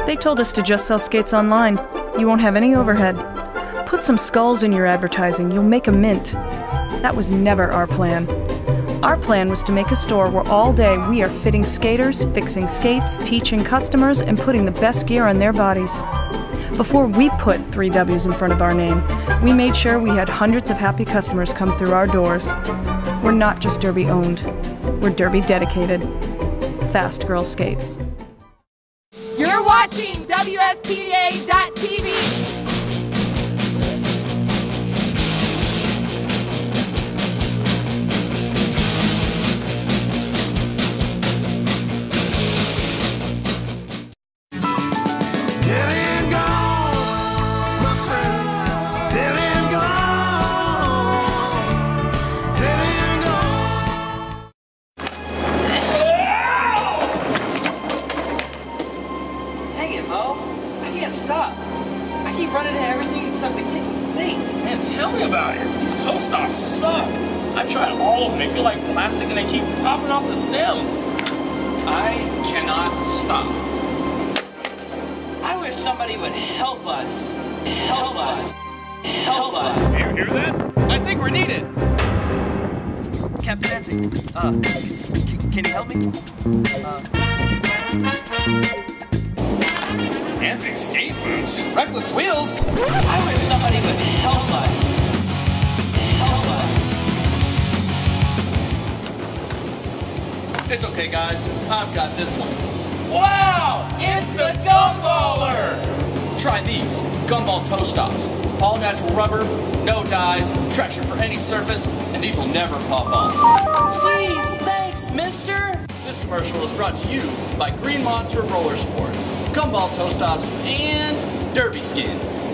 They told us to just sell skates online. You won't have any overhead. Put some skulls in your advertising, you'll make a mint. That was never our plan. Our plan was to make a store where all day we are fitting skaters, fixing skates, teaching customers, and putting the best gear on their bodies. Before we put 3 W's in front of our name, we made sure we had hundreds of happy customers come through our doors. We're not just Derby owned, we're Derby dedicated. Fast Girl Skates. You're watching WFPDA.tv. Can you help me? Antique skate boots? Reckless wheels? I wish somebody would help us. It's okay, guys. I've got this one. Wow! It's the Gumballer! Try these Gumball toe stops. All natural rubber, no dyes, traction for any surface, and these will never pop off. Jeez, thanks, mister! This commercial is brought to you by Green Monster Roller Sports, Gumball toe stops, and Derby skins.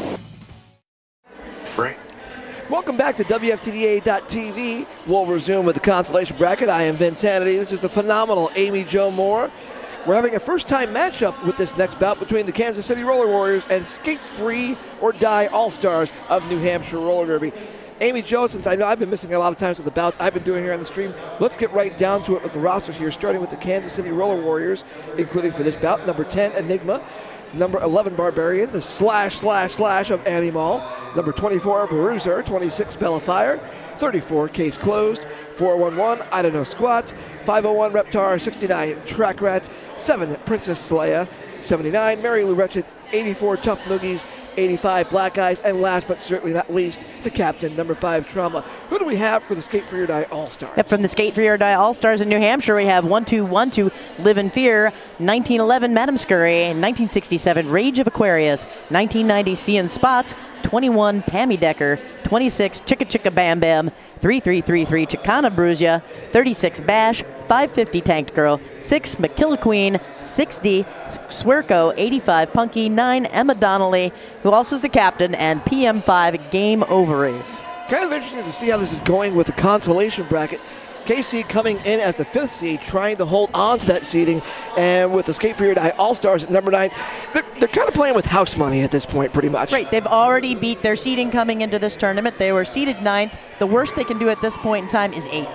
Right. Welcome back to WFTDA.tv. We'll resume with the consolation bracket. I am Vince Hannity. This is the phenomenal Amy Jo Moore. We're having a first-time matchup with this next bout between the Kansas City Roller Warriors and Skate Free or Die All-Stars of New Hampshire Roller Derby. Amy Jo, since I know I've been missing a lot of times with the bouts I've been doing here on the stream, let's get right down to it with the rosters here, starting with the Kansas City Roller Warriors, including for this bout, number 10, Enigma, number 11, Barbarian, the slash of Animal, number 24, Bruiser, 26, Bella Fire, 34, Case Closed, 411, I Don't Know Squat, 501, Reptar, 69, Track Rat, 7, Princess Leia, 79, Mary Lou Wretched, 84, Tough Noogies, 85, Black Eyes, and last but certainly not least, the captain, number 5, Trauma. Who do we have for the Skate Free or Die All-Stars? Yep, from the Skate Free or Die All-Stars in New Hampshire, we have 1212, Live in Fear, 1911, Madam Scurry, 1967, Rage of Aquarius, 1990, Seein' Spots, 21, Pammy Decker, 26, Chicka Chicka Bam Bam, 3333, Chicana Bruisia, 36, Bash, 550, Tanked Girl, 6, McKilla Queen, 60, Swerco, 85, Punky, 9, Emma Donnelly, who also is the captain, and PM5, Game Ovaries. Kind of interesting to see how this is going with the consolation bracket. KC coming in as the 5th seed, trying to hold on to that seeding, and with the Skate Free or Die All-Stars at number 9, they're kind of playing with house money at this point, pretty much. Right, they've already beat their seeding coming into this tournament. They were seeded 9th. The worst they can do at this point in time is 8th.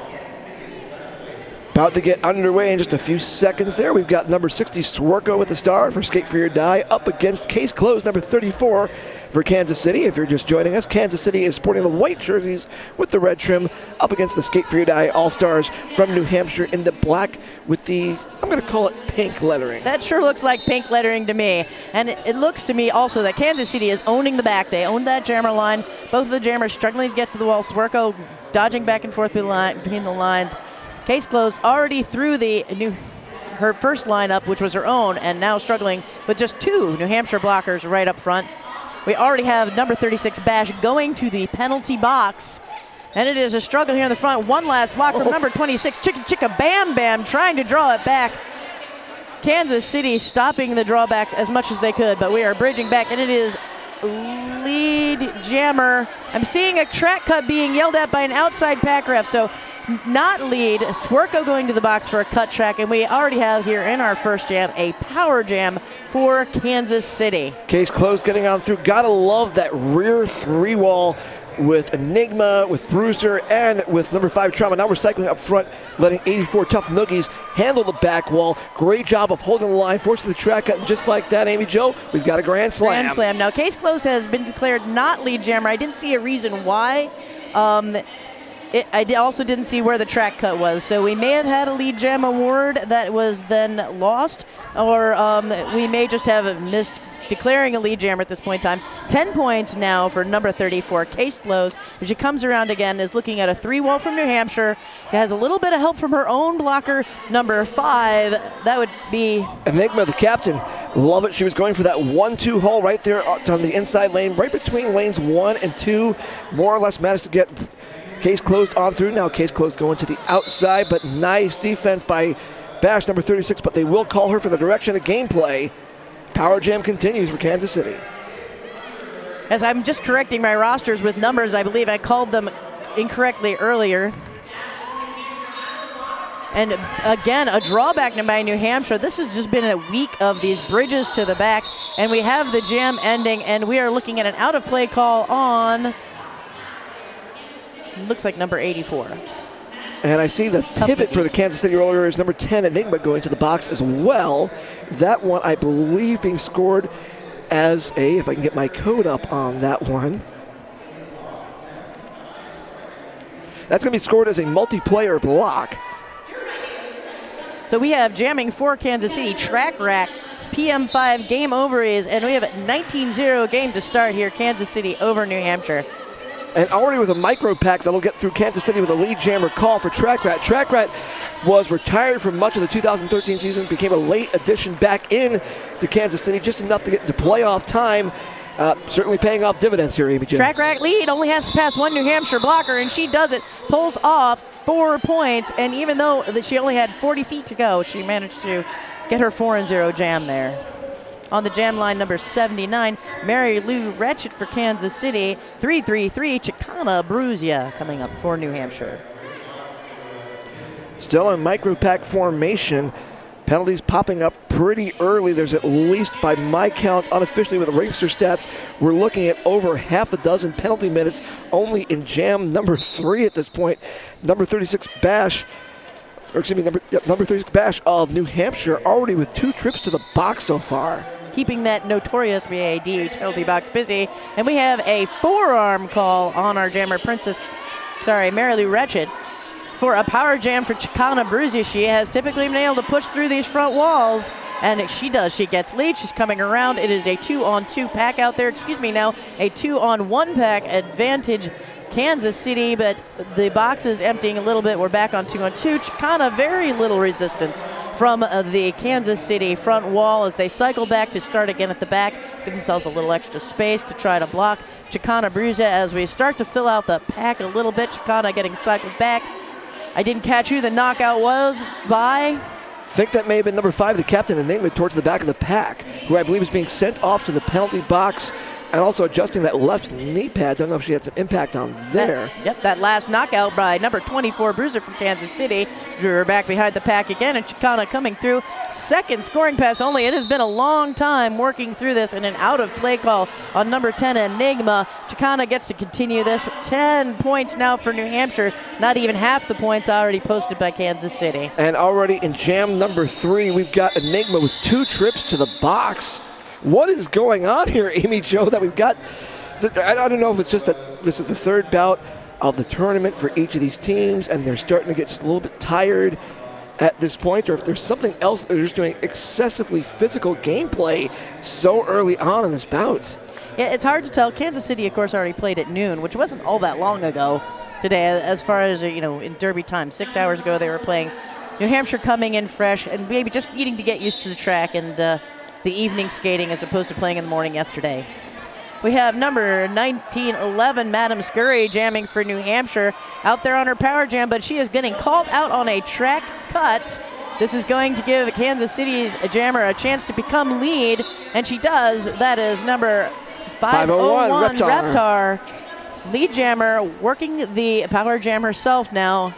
About to get underway in just a few seconds there. We've got number 60, Swerco with the star for Skate Free or Die, up against Case Closed, number 34 for Kansas City. If you're just joining us, Kansas City is sporting the white jerseys with the red trim, up against the Skate Free or Die All-Stars from New Hampshire in the black with the, I'm going to call it pink lettering. That sure looks like pink lettering to me. And it looks to me also that Kansas City is owning the back. They own that jammer line. Both of the jammers struggling to get to the wall. Swerco dodging back and forth between the lines. Case Closed already through her first lineup, which was her own, and now struggling with just 2 New Hampshire blockers right up front. We already have number 36, Bash, going to the penalty box. And it is a struggle here in the front. One last block from number 26, Chicka Chicka Bam Bam, trying to draw it back. Kansas City stopping the drawback as much as they could, but we are bridging back, and it is lead jammer. I'm seeing a track cut being yelled at by an outside pack ref, so not lead. Swerco going to the box for a cut track, and we already have here in our first jam a power jam for Kansas City. Case Closed getting on through. Gotta love that rear 3-wall with Enigma, with Bruiser, and with number 5 Trauma. Now we're cycling up front, letting 84 Tough Noogies handle the back wall. Great job of holding the line, forcing the track cut, and just like that, Amy Jo, we've got a Grand Slam. Grand Slam. Now, case closed has been declared not lead jammer. I didn't see a reason why. I also didn't see where the track cut was, so we may have had a lead jam award that was then lost, or we may just have missed declaring a lead jammer at this point in time. 10 points now for number 34, Case Close. As she comes around again, is looking at a 3-wall from New Hampshire. Has a little bit of help from her own blocker, number 5. That would be Enigma, the captain. Love it. She was going for that 1-2 hole right there on the inside lane, right between lanes 1 and 2. More or less managed to get Case Closed on through. Now Case Closed going to the outside, but nice defense by Bash, number 36, but they will call her for the direction of gameplay. Power Jam continues for Kansas City. As I'm just correcting my rosters with numbers, I believe I called them incorrectly earlier. And again, a drawback by New Hampshire. This has just been a week of these bridges to the back, and we have the jam ending, and we are looking at an out-of-play call on, looks like number 84. And I see the pivot for the Kansas City Rollers is number 10, Enigma, going to the box as well. That one, I believe, being scored as a, if I can get my code up on that one. That's going to be scored as a multiplayer block. So we have jamming for Kansas City, Track Rack, PM5, game over is, and we have a 19-0 game to start here, Kansas City over New Hampshire. And already with a micro pack that'll get through Kansas City with a lead jammer call for Track Rat. Track Rat was retired for much of the 2013 season, became a late addition back in to Kansas City, just enough to get into playoff time. Certainly paying off dividends here, Amy Jo. Track Rat lead, only has to pass one New Hampshire blocker, and she does it, pulls off 4 points, and even though she only had 40 feet to go, she managed to get her 4-0 jam there. On the jam line, number 79, Mary Lou Retchett for Kansas City. 3-3-3, Chicana Bruzia coming up for New Hampshire. Still in micro pack formation. Penalties popping up pretty early. There's at least, by my count, unofficially with the Ringster stats, we're looking at over half a dozen penalty minutes only in jam number 3 at this point. Number 36 Bash, or excuse me, number 36 Bash of New Hampshire, already with 2 trips to the box so far. Keeping that notorious BAD penalty box busy. And we have a forearm call on our jammer princess, Mary Lou Retchett, for a power jam for Chicana Bruzia. She has typically been able to push through these front walls, and she does. She gets lead, she's coming around. It is a 2-on-2 pack out there, a 2-on-1 pack advantage Kansas City, but the box is emptying a little bit. We're back on 2-on-2. Chicana, very little resistance from the Kansas City front wall as they cycle back to start again at the back, give themselves a little extra space to try to block Chicana Bruzia as we start to fill out the pack a little bit. Chicana getting cycled back. I didn't catch who the knockout was by. I think that may have been number 5, the captain, Enigma, towards the back of the pack, who I believe is being sent off to the penalty box and also adjusting that left knee pad. Don't know if she had some impact on there. That last knockout by number 24 Bruiser from Kansas City. Drew her back behind the pack again, and Chicana coming through. Second scoring pass only. It has been a long time working through this, and an out-of-play call on number 10, Enigma. Chicana gets to continue this. 10 points now for New Hampshire. Not even half the points already posted by Kansas City. And already in jam number 3, we've got Enigma with 2 trips to the box. What is going on here, Amy Jo, that we've got? I don't know if it's just that this is the 3rd bout of the tournament for each of these teams, and they're starting to get just a little bit tired at this point, or if there's something else that they're just doing excessively physical gameplay so early on in this bout. Yeah, it's hard to tell. Kansas City, of course, already played at noon, which wasn't all that long ago today, as far as, in Derby time. 6 hours ago they were playing. New Hampshire coming in fresh and maybe just needing to get used to the track and the evening skating as opposed to playing in the morning yesterday. We have number 1911, Madam Scurry, jamming for New Hampshire out there on her power jam, but she is getting called out on a track cut. This is going to give Kansas City's jammer a chance to become lead, and she does. That is number 501, Reptar. Lead jammer working the power jam herself now.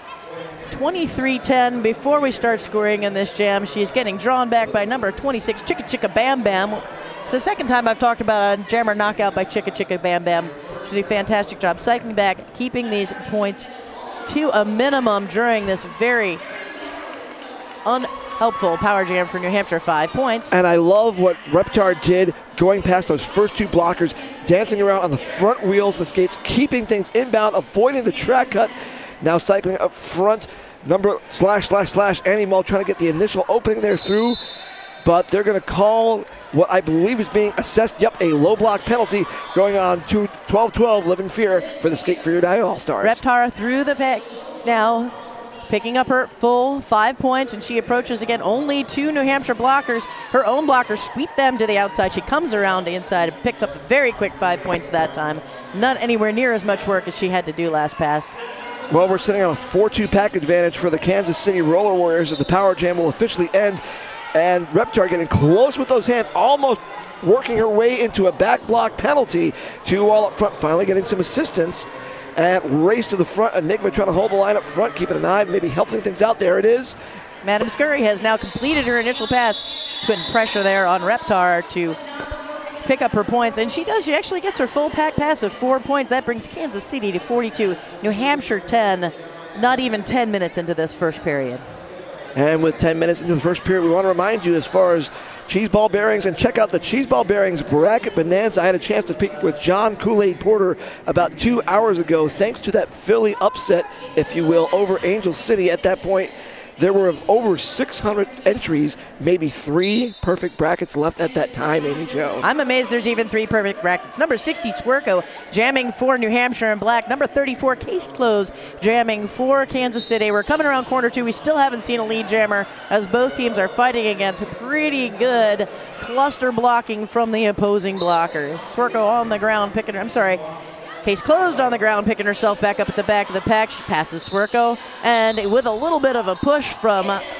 23-10 before we start scoring in this jam. She's getting drawn back by number 26, Chicka Chicka Bam Bam. It's the second time I've talked about a jammer knockout by Chicka Chicka Bam Bam. did a fantastic job cycling back, keeping these points to a minimum during this very unhelpful power jam for New Hampshire. 5 points. And I love what Reptar did, going past those first 2 blockers, dancing around on the front wheels of the skates, keeping things inbound, avoiding the track cut. Now cycling up front, number / Annie Mull trying to get the initial opening there through, but they're going to call what I believe is being assessed, a low block penalty going on to 12-12, Live in Fear for the Skate For Your Die All-Stars. Reptar through the pack now, picking up her full 5 points, and she approaches again. Only 2 New Hampshire blockers. Her own blockers sweep them to the outside. She comes around the inside and picks up a very quick 5 points that time. Not anywhere near as much work as she had to do last pass. Well, we're sitting on a 4-2 pack advantage for the Kansas City Roller Warriors as the power jam will officially end. And Reptar getting close with those hands, almost working her way into a back block penalty. 2 all up front, finally getting some assistance. And race to the front. Enigma trying to hold the line up front, keeping an eye, maybe helping things out. There it is. Madam Scurry has now completed her initial pass. She's putting pressure there on Reptar to pick up her points, and she does. She actually gets her full pack pass of 4 points. That brings Kansas City to 42, New Hampshire 10, not even 10 minutes into this first period. And with 10 minutes into the first period, we want to remind you as far as cheese ball bearings, and check out the cheese ball bearings bracket bonanza. I had a chance to speak with John Kool-Aid Porter about 2 hours ago, thanks to that Philly upset, if you will, over Angel City. At that point, there were over 600 entries, maybe 3 perfect brackets left at that time, Amy Jo. I'm amazed there's even 3 perfect brackets. Number 60, Swerco, jamming for New Hampshire in black. Number 34, Case Close, jamming for Kansas City. We're coming around corner 2. We still haven't seen a lead jammer as both teams are fighting against pretty good cluster blocking from the opposing blockers. Swerco on the ground picking her, Case Closed on the ground, picking herself back up at the back of the pack. She passes Swerco, and with a little bit of a push from, I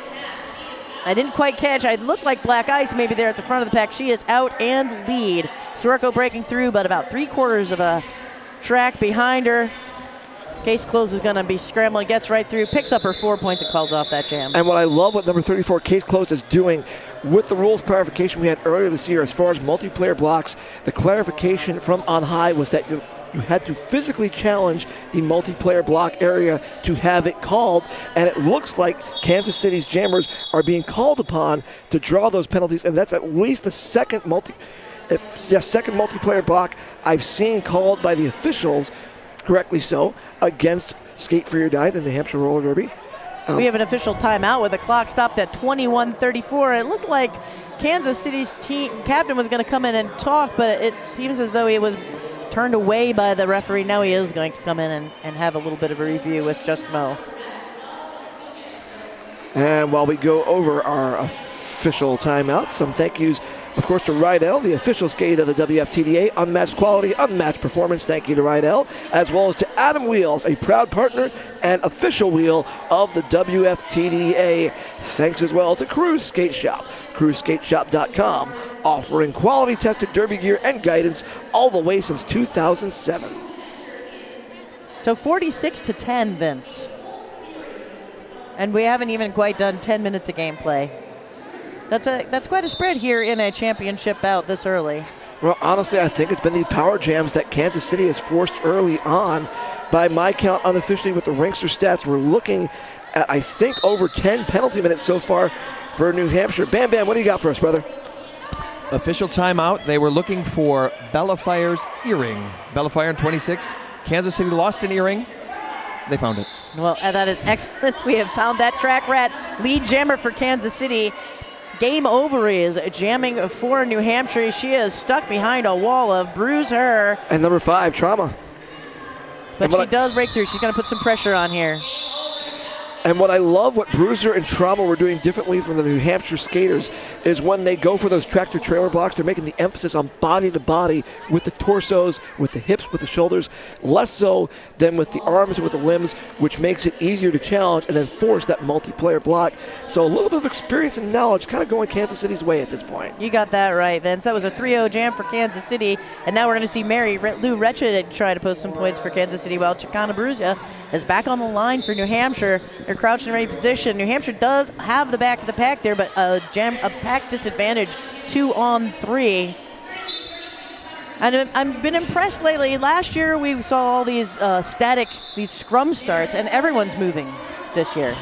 didn't quite catch, I looked like Black Ice maybe there at the front of the pack. She is out and lead. Swerco breaking through, but about 3/4 of a track behind her. Case Closed is going to be scrambling, gets right through, picks up her 4 points, and calls off that jam. And what I love what number 34, Case Closed, is doing with the rules clarification we had earlier this year as far as multiplayer blocks, the clarification from on high was that you had to physically challenge the multiplayer block area to have it called, and it looks like Kansas City's jammers are being called upon to draw those penalties, and that's at least the second multiplayer block I've seen called by the officials, correctly so, against Skate For Your Die, the New Hampshire Roller Derby. We have an official timeout with the clock stopped at 21:34. It looked like Kansas City's team captain was going to come in and talk, but it seems as though he was turned away by the referee. Now he is going to come in and have a little bit of a review with Just Mo. And while we go over our official timeouts, some thank yous, of course, to Rydell, the official skate of the WFTDA. Unmatched quality, unmatched performance. Thank you to Rydell, as well as to Adam Wheels, a proud partner and official wheel of the WFTDA. Thanks as well to Cruise Skate Shop, cruiseskateshop.com, offering quality tested derby gear and guidance all the way since 2007. So 46-10, Vince. And we haven't even quite done 10 minutes of gameplay. That's quite a spread here in a championship bout this early. Well, honestly, I think it's been the power jams that Kansas City has forced early on. By my count, unofficially with the Ringster stats, we're looking at, I think, over 10 penalty minutes so far for New Hampshire. Bam Bam, what do you got for us, brother? Official timeout. They were looking for Bellafire's earring. Bellafire in 26. Kansas City lost an earring. They found it. Well, that is excellent. We have found that track rat. Lead jammer for Kansas City. Game over is jamming for New Hampshire. She is stuck behind a wall of Bruise Her. And number 5, Trauma. But she does break through. She's going to put some pressure on here. And what I love, what Bruiser and Trauma were doing differently from the New Hampshire skaters, is when they go for those tractor trailer blocks, they're making the emphasis on body to body with the torsos, with the hips, with the shoulders, less so than with the arms and with the limbs, which makes it easier to challenge and then force that multiplayer block. So a little bit of experience and knowledge kind of going Kansas City's way at this point. You got that right, Vince. That was a 3-0 jam for Kansas City. And now we're going to see Mary Lou Wretched try to post some points for Kansas City, while Chicana Bruzia is back on the line for New Hampshire. They're crouched in ready position. New Hampshire does have the back of the pack there, but a pack disadvantage, 2-on-3. And I've been impressed lately. Last year we saw all these these scrum starts, and everyone's moving this year.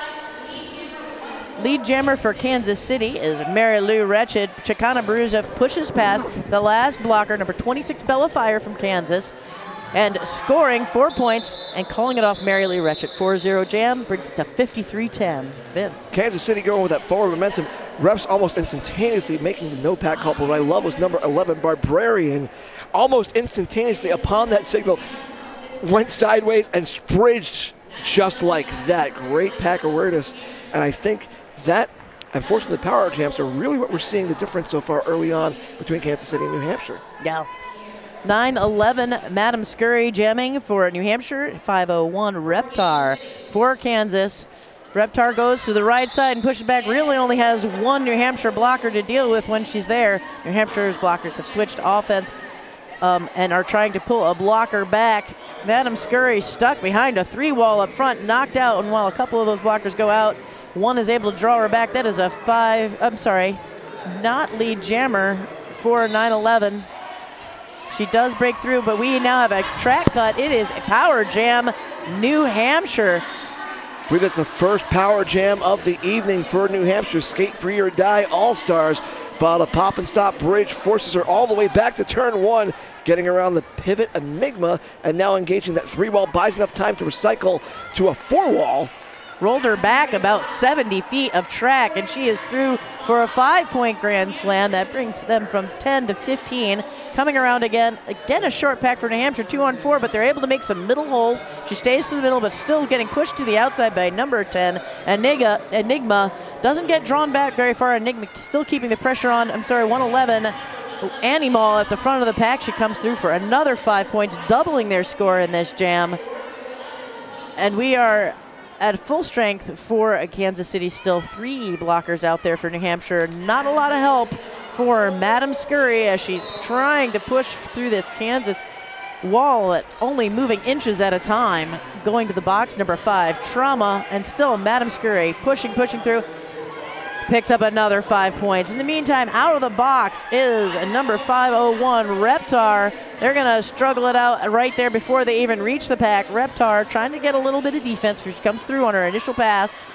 Lead jammer for Kansas City is Mary Lou Wretched. Chicana Bruza pushes past the last blocker, number 26 Bella Fire from Kansas, and scoring 4 points and calling it off Mary Lou Wretched. 4-0 jam brings it to 53-10. Vince. Kansas City going with that forward momentum. Reps almost instantaneously making the no pack call. But what I love was number 11 Barbarian, almost instantaneously upon that signal, went sideways and bridged just like that. Great pack awareness, and I think that, unfortunately, the power jams are really what we're seeing the difference so far early on between Kansas City and New Hampshire. Yeah. 9-11 Madam Scurry jamming for New Hampshire. 501 Reptar for Kansas. Reptar goes to the right side and pushes back. Really only has one New Hampshire blocker to deal with when she's there. New Hampshire's blockers have switched offense and are trying to pull a blocker back. Madam Scurry stuck behind a 3-wall up front, knocked out, and while a couple of those blockers go out, one is able to draw her back. That is a not lead jammer for 9-11. She does break through, but we now have a track cut. It is a power jam, New Hampshire. I believe that's the first power jam of the evening for New Hampshire. Skate Free or Die All-Stars. But a pop and stop bridge forces her all the way back to turn 1, getting around the pivot Enigma, and now engaging that 3-wall, buys enough time to recycle to a 4-wall. Rolled her back about 70 feet of track, and she is through for a 5-point grand slam. That brings them from 10 to 15. Coming around again a short pack for New Hampshire, 2-on-4, but they're able to make some middle holes. She stays to the middle, but still getting pushed to the outside by number 10, Enigma. Doesn't get drawn back very far. Enigma still keeping the pressure on, 111. Animal at the front of the pack. She comes through for another 5 points, doubling their score in this jam. And we are at full strength for Kansas City. Still 3 blockers out there for New Hampshire. Not a lot of help for Madam Scurry as she's trying to push through this Kansas wall that's only moving inches at a time. Going to the box, number 5, Trauma, and still Madam Scurry pushing through. Picks up another 5 points. In the meantime, out of the box is number 501, Reptar. They're going to struggle it out right there before they even reach the pack. Reptar trying to get a little bit of defense. She comes through on her initial pass.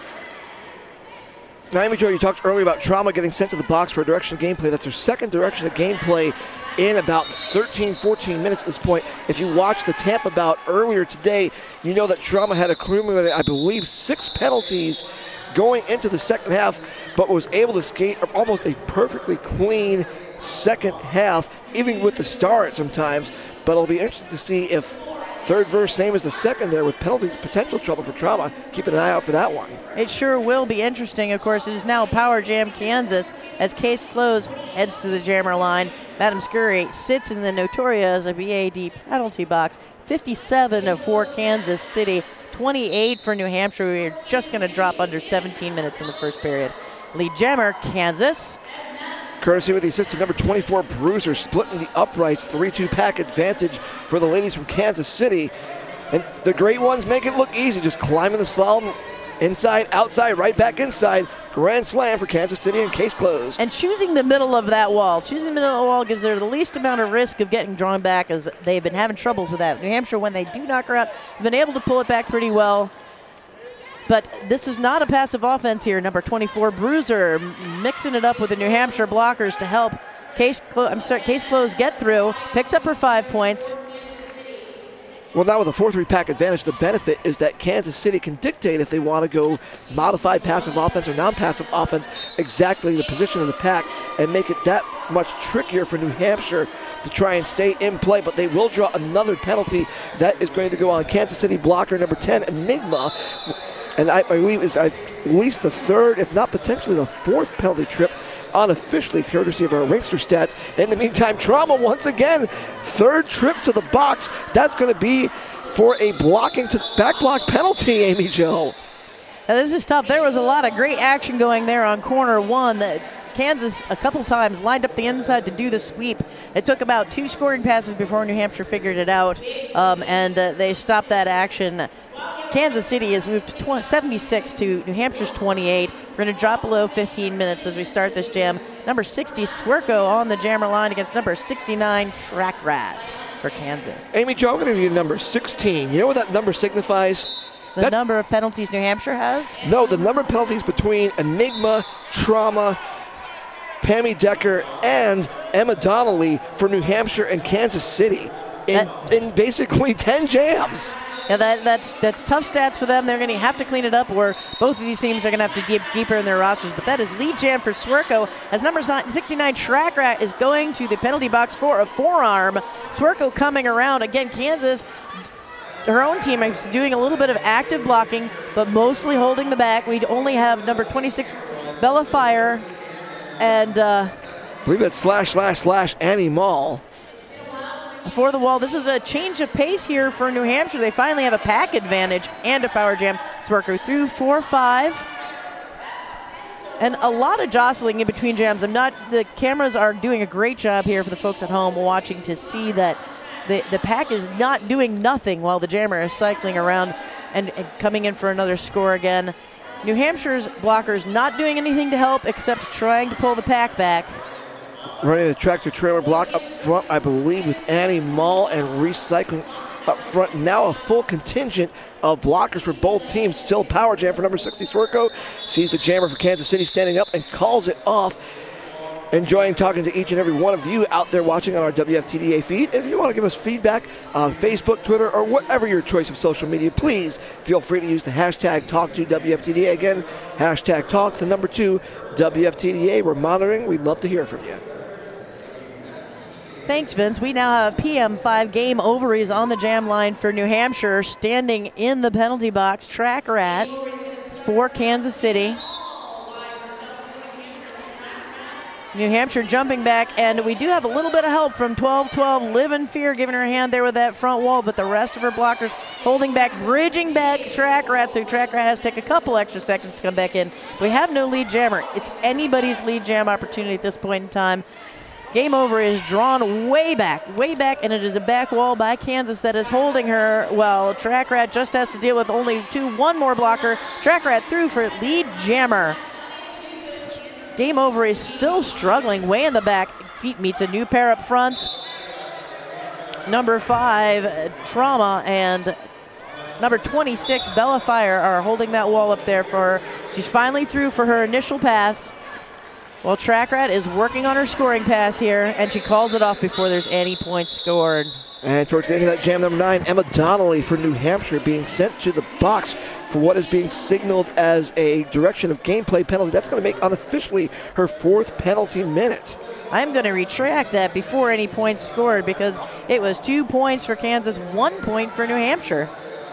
Now, Amy Jo, you talked earlier about Trauma getting sent to the box for a direction of gameplay. That's her second direction of gameplay in about 13, 14 minutes at this point. If you watched the Tampa bout earlier today, you know that Trauma had accumulated, I believe, 6 penalties going into the second half, but was able to skate almost a perfectly clean second half, even with the start sometimes. But it'll be interesting to see if third verse, same as the second there, with penalties, potential trouble for Trauma. Keeping an eye out for that one. It sure will be interesting. Of course, it is now Power Jam Kansas as Case Close heads to the jammer line. Madam Scurry sits in the notorious BAD penalty box. 57 for Kansas City, 28 for New Hampshire. We're just going to drop under 17 minutes in the first period. Lead jammer, Kansas. Courtesy with the assist to number 24, Bruiser, splitting the uprights. 3-2 pack advantage for the ladies from Kansas City. And the great ones make it look easy, just climbing the slalom, inside, outside, right back inside. Grand slam for Kansas City and Case Closed. And choosing the middle of that wall. Choosing the middle of the wall gives her the least amount of risk of getting drawn back, as they've been having troubles with that. New Hampshire, when they do knock her out, have been able to pull it back pretty well. But this is not a passive offense here. Number 24, Bruiser, mixing it up with the New Hampshire blockers to help Case Closed get through. Picks up her 5 points. Well, now with a 4-3 pack advantage, the benefit is that Kansas City can dictate if they want to go modified passive offense or non-passive offense, exactly the position of the pack, and make it that much trickier for New Hampshire to try and stay in play. But they will draw another penalty that is going to go on Kansas City blocker number 10, Enigma. And I believe is at least the third, if not potentially the fourth penalty trip unofficially, courtesy of our Ringster stats. In the meantime, Trauma once again, third trip to the box. That's going to be for a blocking to back block penalty, Amy Jo. Now this is tough. There was a lot of great action going there on corner 1. Kansas a couple times lined up the inside to do the sweep. It took about 2 scoring passes before New Hampshire figured it out, and they stopped that action. Kansas City has moved to 76 to New Hampshire's 28. We're going to drop below 15 minutes as we start this jam. Number 60, Swerko on the jammer line against number 69, Track Rat for Kansas. Amy Jo, I'm going to give you number 16. You know what that number signifies? The number of penalties New Hampshire has? No, the number of penalties between Enigma, Trauma, Pammy Decker, and Emma Donnelly for New Hampshire and Kansas City in basically 10 jams. Yeah, that's tough stats for them. They're going to have to clean it up, or both of these teams are going to have to dig deeper in their rosters. But that is lead jam for Swerko, as number 69 Track Rat is going to the penalty box for a forearm. Swerko coming around. Again, Kansas, her own team is doing a little bit of active blocking, but mostly holding the back. We only have number 26 Bella Fire and I believe that's / Annie Mall. For the wall. This is a change of pace here for New Hampshire. They finally have a pack advantage and a power jam. Swerko through 4-5. And a lot of jostling in between jams. The cameras are doing a great job here for the folks at home watching to see that the pack is not doing nothing while the jammer is cycling around and coming in for another score again. New Hampshire's blockers not doing anything to help except trying to pull the pack back. Running the tractor-trailer block up front, I believe, with Annie Mall and recycling up front. Now a full contingent of blockers for both teams. Still power jam for number 60, Swerko. Sees the jammer for Kansas City standing up and calls it off. Enjoying talking to each and every one of you out there watching on our WFTDA feed. If you want to give us feedback on Facebook, Twitter, or whatever your choice of social media, please feel free to use the hashtag #TalkToWFTDA. Again, hashtag talk, the number 2, WFTDA. We're monitoring. We'd love to hear from you. Thanks, Vince. We now have PM5 game ovaries on the jam line for New Hampshire. Standing in the penalty box, Track Rat for Kansas City. New Hampshire jumping back, and we do have a little bit of help from 12-12. Live in Fear giving her a hand there with that front wall, but the rest of her blockers holding back, bridging back Track Rat, so Track Rat has to take a couple extra seconds to come back in. We have no lead jammer. It's anybody's lead jam opportunity at this point in time. Game over is drawn way back, and it is a back wall by Kansas that is holding her. Well, Track Rat just has to deal with only one more blocker. Track Rat through for lead jammer. Game over is still struggling way in the back. Feet meets a new pair up front. Number 5, Trauma, and number 26, Bella Fire, are holding that wall up there for her. She's finally through for her initial pass. Well, Track Rat is working on her scoring pass here, and she calls it off before there's any points scored. And towards the end of that jam, number 9, Emma Donnelly for New Hampshire being sent to the box for what is being signaled as a direction of gameplay penalty. That's going to make unofficially her 4th penalty minute. I'm going to retract that before any points scored, because it was 2 points for Kansas, 1 point for New Hampshire.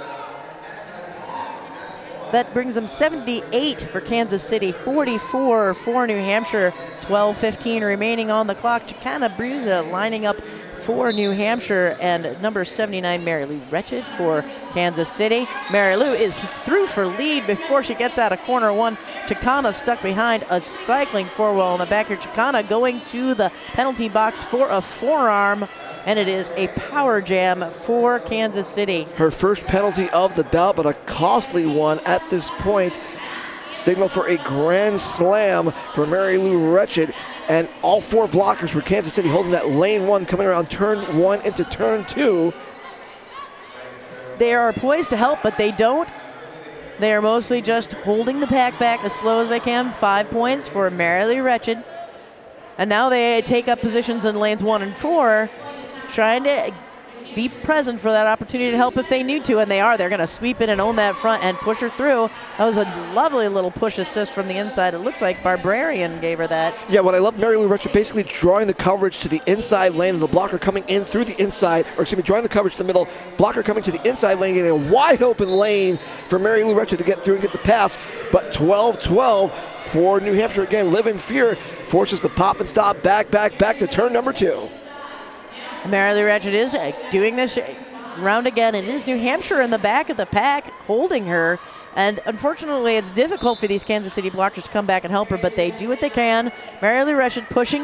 That brings them 78 for Kansas City, 44 for New Hampshire, 12:15 remaining on the clock. Chicana Bruza lining up for New Hampshire, and number 79, Mary Lou Wretched for Kansas City. Mary Lou is through for lead before she gets out of corner 1. Chicana stuck behind a cycling 4-wall in the back here. Chicana going to the penalty box for a forearm, and it is a power jam for Kansas City. Her first penalty of the bout, but a costly one at this point. Signal for a grand slam for Mary Lou Wretched, and all 4 blockers for Kansas City holding that lane 1 coming around turn 1 into turn 2. They are poised to help, but they don't. They are mostly just holding the pack back as slow as they can. 5 points for Mary Lou Wretched. And now they take up positions in lanes 1 and 4, trying to be present for that opportunity to help if they need to, and they are. They're going to sweep in and own that front and push her through. That was a lovely little push assist from the inside. It looks like Barbarian gave her that. Yeah, what I love, Mary Lou Wretched basically drawing the coverage to the inside lane, and the blocker coming in through the inside, or excuse me, drawing the coverage to the middle, blocker coming to the inside lane, getting a wide open lane for Mary Lou Wretched to get through and get the pass. But 12-12 for New Hampshire again. Live in Fear forces the pop and stop, back to turn number 2. Mary Lou Wretched is doing this round again. It is New Hampshire in the back of the pack holding her. And unfortunately, it's difficult for these Kansas City blockers to come back and help her, but they do what they can. Mary Lou Wretched pushing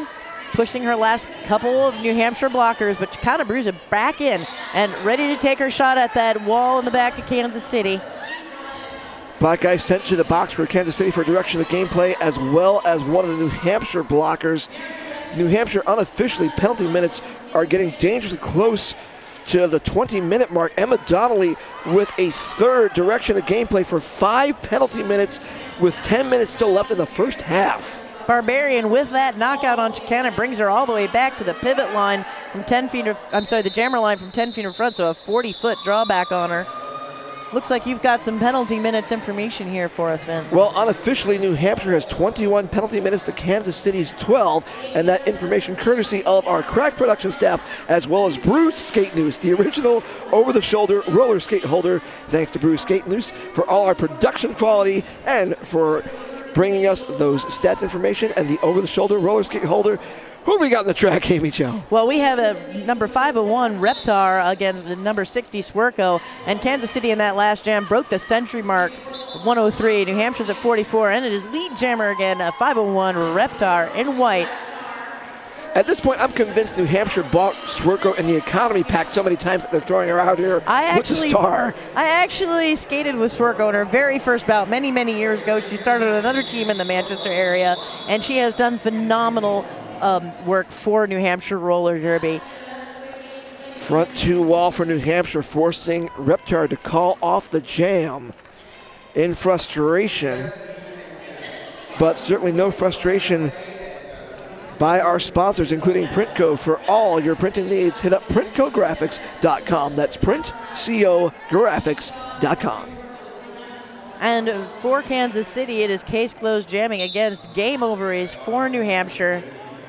pushing her last couple of New Hampshire blockers, but Chicana Bruza back in and ready to take her shot at that wall in the back of Kansas City. Black guy sent to the box for Kansas City for direction of the gameplay, as well as one of the New Hampshire blockers. New Hampshire unofficially penalty minutes are getting dangerously close to the 20-minute mark. Emma Donnelly with a third direction of gameplay for 5 penalty minutes with 10 minutes still left in the first half. Barbarian with that knockout on Chicana brings her all the way back to the pivot line from 10 feet, the jammer line from 10 feet in front, so a 40-foot drawback on her. Looks like you've got some penalty minutes information here for us, Vince. Well, unofficially, New Hampshire has 21 penalty minutes to Kansas City's 12, and that information courtesy of our crack production staff, as well as Bruce Skate News, the original over-the-shoulder roller skate holder. Thanks to Bruce Skate News for all our production quality and for bringing us those stats information and the over-the-shoulder roller skate holder. Who do we got in the track, Amy Jo? Well, we have a number 501 Reptar against the number 60 Swerco, and Kansas City in that last jam broke the century mark, 103. New Hampshire's at 44, and it is lead jammer again, 501 Reptar in white. At this point, I'm convinced New Hampshire bought Swerco in the economy pack so many times that they're throwing her out here with the star. I actually skated with Swerco in her very first bout many, many years ago. She started another team in the Manchester area, and she has done phenomenal work for New Hampshire roller derby. Front 2 wall for New Hampshire, forcing Reptar to call off the jam in frustration, but certainly no frustration by our sponsors, including Printco. For all your printing needs, hit up printcographics.com. That's printcographics.com. And for Kansas City, it is case closed jamming against Game Ovaries for New Hampshire.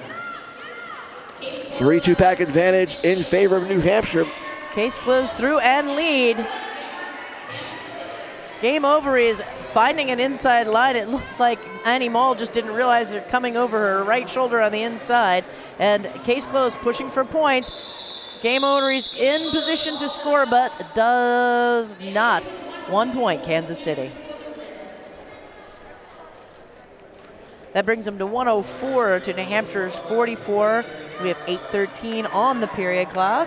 3-2 pack advantage in favor of New Hampshire. Case closed through and lead. Game Ovaries finding an inside line. It looked like Annie Mall just didn't realize they're coming over her right shoulder on the inside. And case closed, pushing for points. Game Ovaries in position to score, but does not. 1 point, Kansas City. That brings them to 104 to New Hampshire's 44. We have 8:13 on the period clock.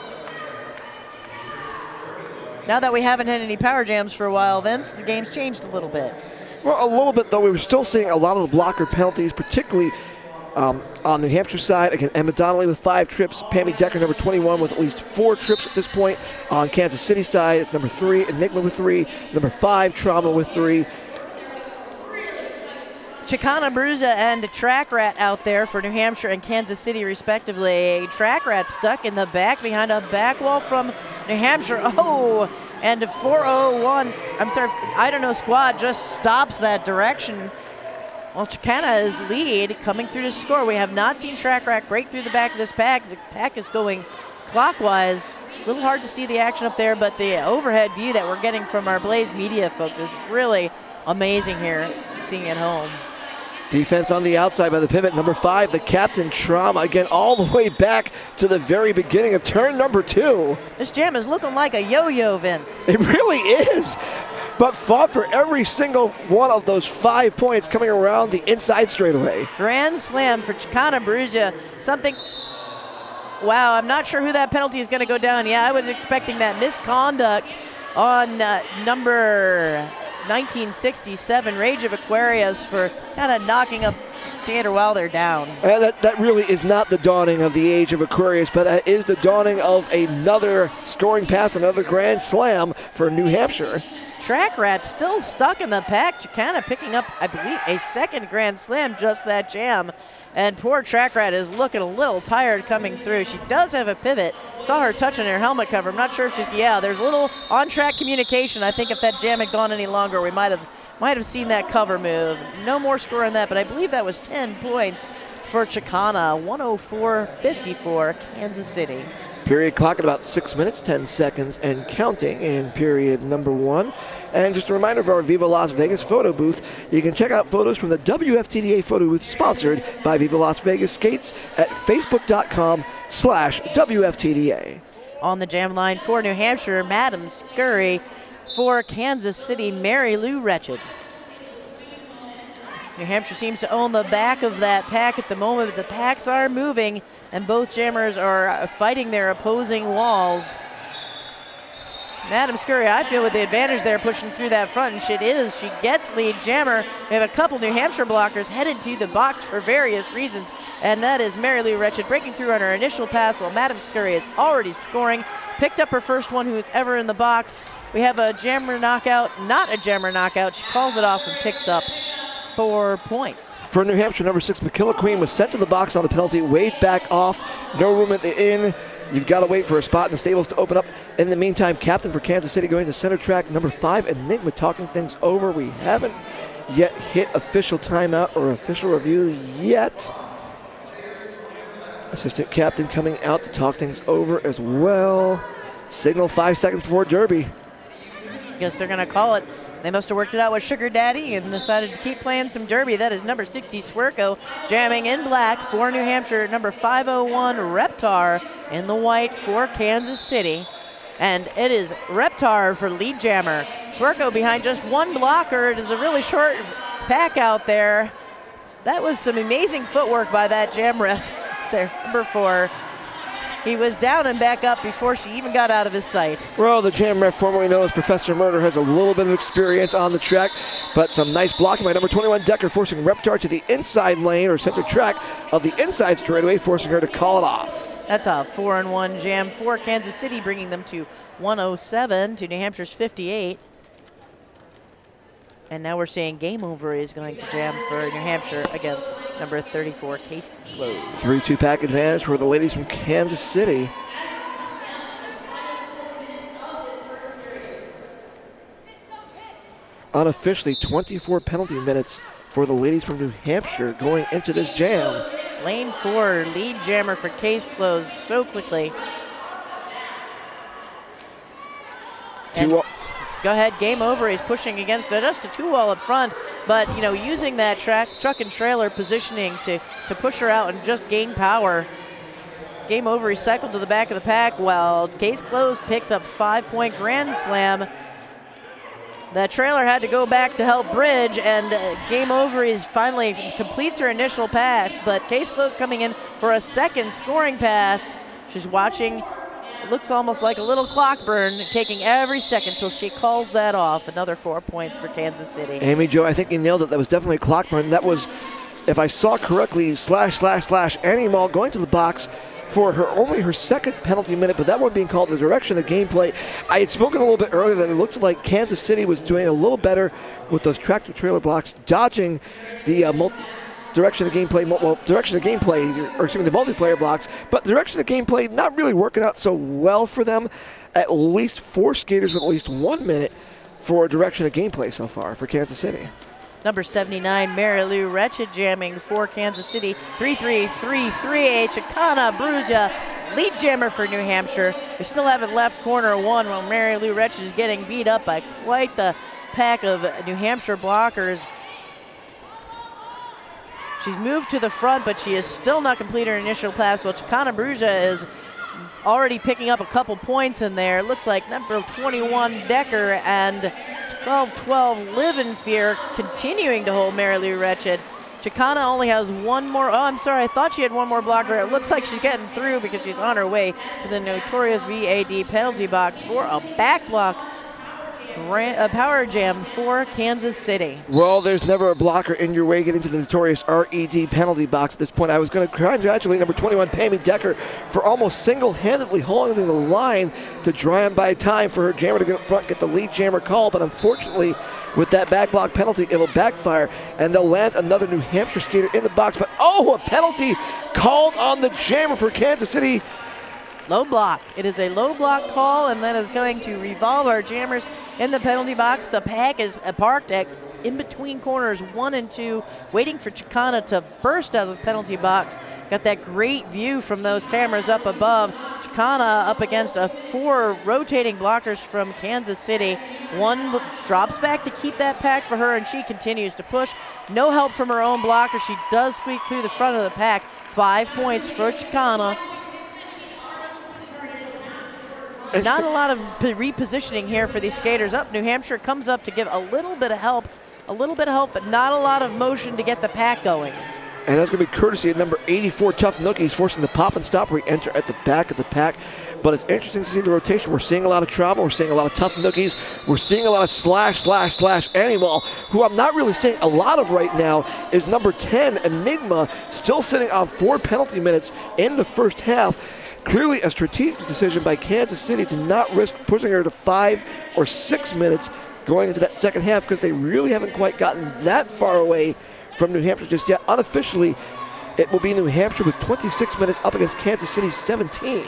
Now that we haven't had any power jams for a while, Vince, the game's changed a little bit. Well, a little bit, though. We were still seeing a lot of the blocker penalties, particularly on the New Hampshire side. Again, Emma Donnelly with 5 trips. Pammy Decker, number 21, with at least 4 trips at this point. On Kansas City side, it's number 3, Enigma with 3. Number 5, Trauma with 3. Chicana Bruza and Track Rat out there for New Hampshire and Kansas City, respectively. Track Rat stuck in the back behind a back wall from New Hampshire. Oh, and 401, I don't know, squad just stops that direction. Well, Chicana is lead coming through to score. We have not seen Track Rat break through the back of this pack. The pack is going clockwise. A little hard to see the action up there, but the overhead view that we're getting from our Blaze Media folks is really amazing here, seeing at home. Defense on the outside by the pivot. Number 5, the captain, Trauma. Again, all the way back to the very beginning of turn number 2. This jam is looking like a yo-yo, Vince. It really is. But fought for every single one of those 5 points coming around the inside straightaway. Grand slam for Chicana Bruza. Something, wow, I'm not sure who that penalty is going to go down. Yeah, I was expecting that misconduct on number 1967, Rage of Aquarius, for kind of knocking up Tanner while they're down. And that really is not the dawning of the age of Aquarius, but that is the dawning of another scoring pass, another grand slam for New Hampshire. Track Rat still stuck in the pack. Chicana picking up, I believe, a second grand slam just that jam. And poor Track Rat is looking a little tired coming through. She does have a pivot. Saw her touching her helmet cover. I'm not sure if she's, yeah, there's a little on-track communication. I think if that jam had gone any longer, we might have seen that cover move. No more score on that, but I believe that was 10 points for Chicana. 104-54, Kansas City. Period clock at about 6 minutes, 10 seconds, and counting in period number 1. And just a reminder of our Viva Las Vegas photo booth. You can check out photos from the WFTDA photo booth sponsored by Viva Las Vegas Skates at facebook.com/WFTDA. On the jam line for New Hampshire, Madam Scurry. For Kansas City, Mary Lou Wretched. New Hampshire seems to own the back of that pack at the moment, but the packs are moving, and both jammers are fighting their opposing walls. Madam Scurry, I feel, with the advantage there, pushing through that front, and she gets lead jammer. We have a couple New Hampshire blockers headed to the box for various reasons, and that is Mary Lou Wretched breaking through on her initial pass while Madam Scurry is already scoring. Picked up her first one who was ever in the box. We have a jammer knockout, not a jammer knockout. She calls it off and picks up 4 points. For New Hampshire, number 6, McKilla Queen was sent to the box on the penalty, waved back off, no room at the inn. You've got to wait for a spot in the stables to open up. In the meantime, captain for Kansas City going to center track, number 5, Enigma, talking things over. We haven't yet hit official timeout or official review yet. Assistant captain coming out to talk things over as well. Signal 5 seconds before Derby. Guess they're going to call it. They must have worked it out with Sugar Daddy and decided to keep playing some Derby. That is number 60, Swerko, jamming in black for New Hampshire. Number 501, Reptar, in the white for Kansas City. And it is Reptar for lead jammer. Swerko behind just one blocker. It is a really short pack out there. That was some amazing footwork by that jam ref there, number 4. He was down and back up before she even got out of his sight. Well, the jam ref, formerly known as Professor Murder, has a little bit of experience on the track, but some nice blocking by number 21, Decker, forcing Reptar to the inside lane or center track of the inside straightaway, forcing her to call it off. That's a 4-1 jam for Kansas City, bringing them to 107 to New Hampshire's 58. And now we're seeing Game Over is going to jam for New Hampshire against number 34, Case Closed. 3-2 pack advantage for the ladies from Kansas City. Unofficially, 24 penalty minutes for the ladies from New Hampshire going into this jam. Lane 4, lead jammer for Case Closed so quickly. Go ahead, Game Over is pushing against just a 2-wall up front, but you know, using that truck and trailer positioning to push her out and just gain power. Game Over is cycled to the back of the pack while Case Closed picks up 5-point grand slam. That trailer had to go back to help bridge, and Game Over is finally completes her initial pass, but Case Closed coming in for a second scoring pass. She's watching. It looks almost like a little clock burn, taking every second till she calls that off. Another 4 points for Kansas City. Amy Jo, I think you nailed it. That was definitely a clock burn. That was, if I saw correctly, / Annie Mall going to the box for only her second penalty minute, but that one being called the direction of gameplay. I had spoken a little bit earlier that it looked like Kansas City was doing a little better with those tractor trailer blocks, dodging the direction of gameplay, or excuse me, the multiplayer blocks, but direction of gameplay not really working out so well for them. At least 4 skaters with at least 1 minute for direction of gameplay so far for Kansas City. Number 79, Mary Lou Wretched jamming for Kansas City. 3-3-3-3-8, Chicana Bruzia, lead jammer for New Hampshire. We still have it left corner 1 while Mary Lou Wretched is getting beat up by quite the pack of New Hampshire blockers. She's moved to the front, but she has still not completed her initial pass, while Chicana Bruzia is already picking up a couple points in there. It looks like number 21, Decker, and 12-12, Live in Fear, continuing to hold Mary Lou Wretched. Chicana only has one more. Oh, I'm sorry. I thought she had one more blocker. It looks like she's getting through because she's on her way to the notorious BAD penalty box for a back block. Power jam for Kansas City. Well, there's never a blocker in your way getting to the notorious RED penalty box at this point. I was going to congratulate number 21, Pammy Decker, for almost single-handedly holding the line to dry him by time for her jammer to get up front, get the lead jammer call, but unfortunately, with that back block penalty, it'll backfire, and they'll land another New Hampshire skater in the box. But, oh, a penalty called on the jammer for Kansas City. Low block. It is a low block call, and that is going to revolve our jammers in the penalty box. The pack is parked at in between corners 1 and 2, waiting for Chicana to burst out of the penalty box. Got that great view from those cameras up above. Chicana up against 4 rotating blockers from Kansas City. 1 drops back to keep that pack for her, and she continues to push. No help from her own blocker. She does squeak through the front of the pack. 5 points for Chicana. Not a lot of repositioning here for these skaters. Up, New Hampshire comes up to give a little bit of help a little bit of help, but not a lot of motion to get the pack going. And that's going to be courtesy of number 84, Tough Nookies, forcing the pop and stop re-enter at the back of the pack. But it's interesting to see the rotation. We're seeing a lot of Trauma. We're seeing a lot of Tough Nookies. We're seeing a lot of Slash Animal. Who I'm not really seeing a lot of right now is number 10, Enigma, still sitting on 4 penalty minutes in the first half. Clearly a strategic decision by Kansas City to not risk pushing her to 5 or 6 minutes going into that second half, because they really haven't quite gotten that far away from New Hampshire just yet. Unofficially, it will be New Hampshire with 26 minutes up against Kansas City's 17.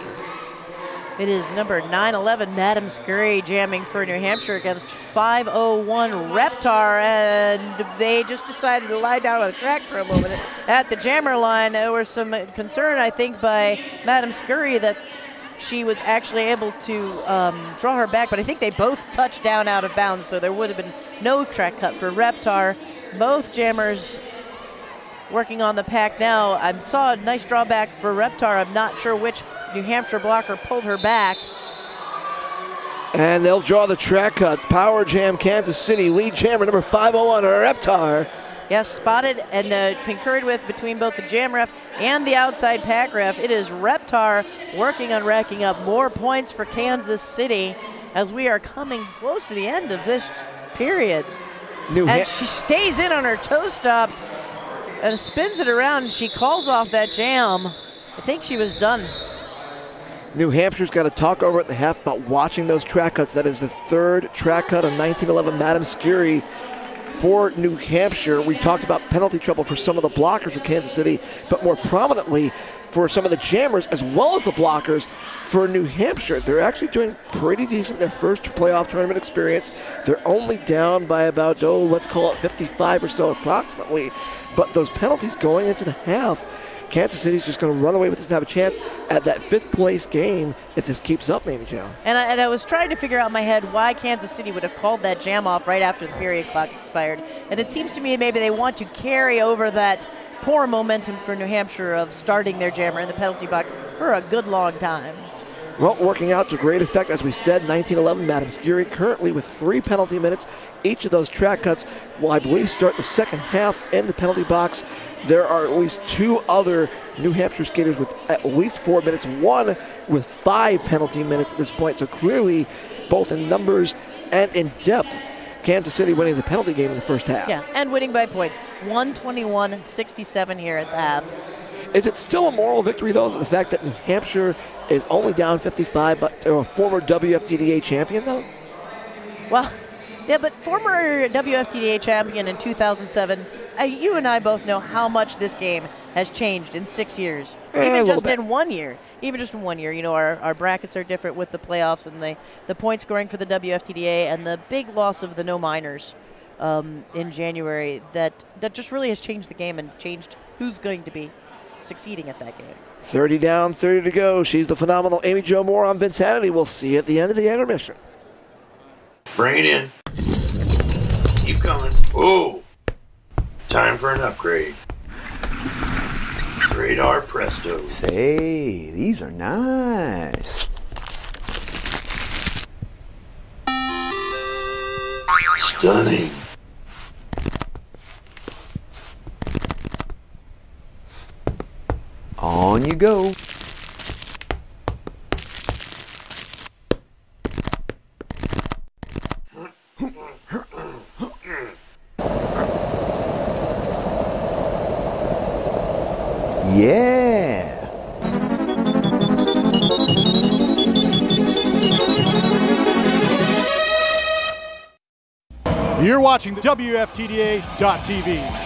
It is number 911, Madam Scurry, jamming for New Hampshire against 501 Reptar, and they just decided to lie down on the track for a moment at the jammer line. There was some concern, I think, by Madam Scurry that she was actually able to draw her back, but I think they both touched down out of bounds, so there would have been no track cut for Reptar. Both jammers working on the pack now. I saw a nice drawback for Reptar. I'm not sure which New Hampshire blocker pulled her back. And they'll draw the track cut. Power Jam Kansas City, lead jammer number 501, Reptar. Yes, spotted and concurred with between both the jam ref and the outside pack ref. It is Reptar working on racking up more points for Kansas City as we are coming close to the end of this period. And she stays in on her toe stops and spins it around, and she calls off that jam. I think she was done. New Hampshire's got to talk over at the half about watching those track cuts. That is the third track cut on 1911 Madam Scurry for New Hampshire. We talked about penalty trouble for some of the blockers for Kansas City, but more prominently for some of the jammers as well as the blockers for New Hampshire. They're actually doing pretty decent. Their first playoff tournament experience. They're only down by about, let's call it 55 or so approximately. But those penalties going into the half, Kansas City's just going to run away with this and have a chance at that 5th place game if this keeps up, Amy Jo. And I was trying to figure out in my head why Kansas City would have called that jam off right after the period clock expired. And it seems to me maybe they want to carry over that poor momentum for New Hampshire of starting their jammer in the penalty box for a good long time. Well, working out to great effect, as we said, 1911 Madam Scurry currently with 3 penalty minutes. Each of those track cuts will, I believe, start the second half in the penalty box. There are at least 2 other New Hampshire skaters with at least 4 minutes, one with 5 penalty minutes at this point. So clearly, both in numbers and in depth, Kansas City winning the penalty game in the first half. Yeah, and winning by points. 121-67 here at the half. Is it still a moral victory, though, the fact that New Hampshire is only down 55, but they're a former WFTDA champion, though? Well, yeah, but former WFTDA champion in 2007, you and I both know how much this game has changed in 6 years. Even just in 1 year. Even just in 1 year. You know, our brackets are different with the playoffs and the point scoring for the WFTDA and the big loss of the no minors in January that just really has changed the game and changed who's going to be succeeding at that game. 30 down, 30 to go. She's the phenomenal Amy Jo Moore. I'm Vince Hannity. We'll see you at the end of the intermission. Bring it in. Keep coming. Oh, time for an upgrade. Radar Presto. Say, these are nice. Stunning. On you go. Yeah. You're watching WFTDA.tv.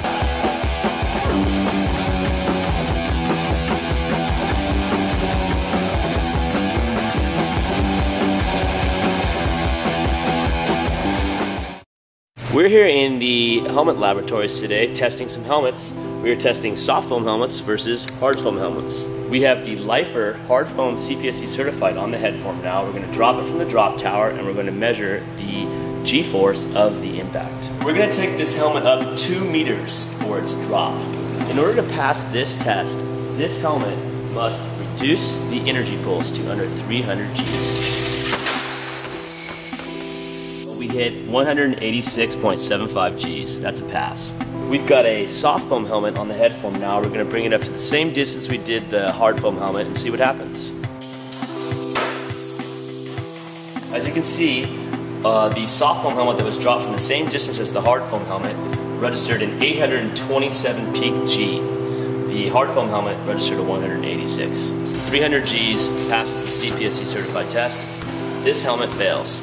We're here in the helmet laboratories today testing some helmets. We are testing soft foam helmets versus hard foam helmets. We have the Lifer hard foam CPSC certified on the head form now. We're going to drop it from the drop tower and we're going to measure the G-force of the impact. We're going to take this helmet up 2 meters for its drop. In order to pass this test, this helmet must reduce the energy pulse to under 300 Gs. we hit 186.75 Gs. That's a pass. We've got a soft foam helmet on the head foam now. We're going to bring it up to the same distance we did the hard foam helmet and see what happens. As you can see, the soft foam helmet that was dropped from the same distance as the hard foam helmet registered an 827 peak G. The hard foam helmet registered a 186. 300 Gs passes the CPSC certified test. This helmet fails.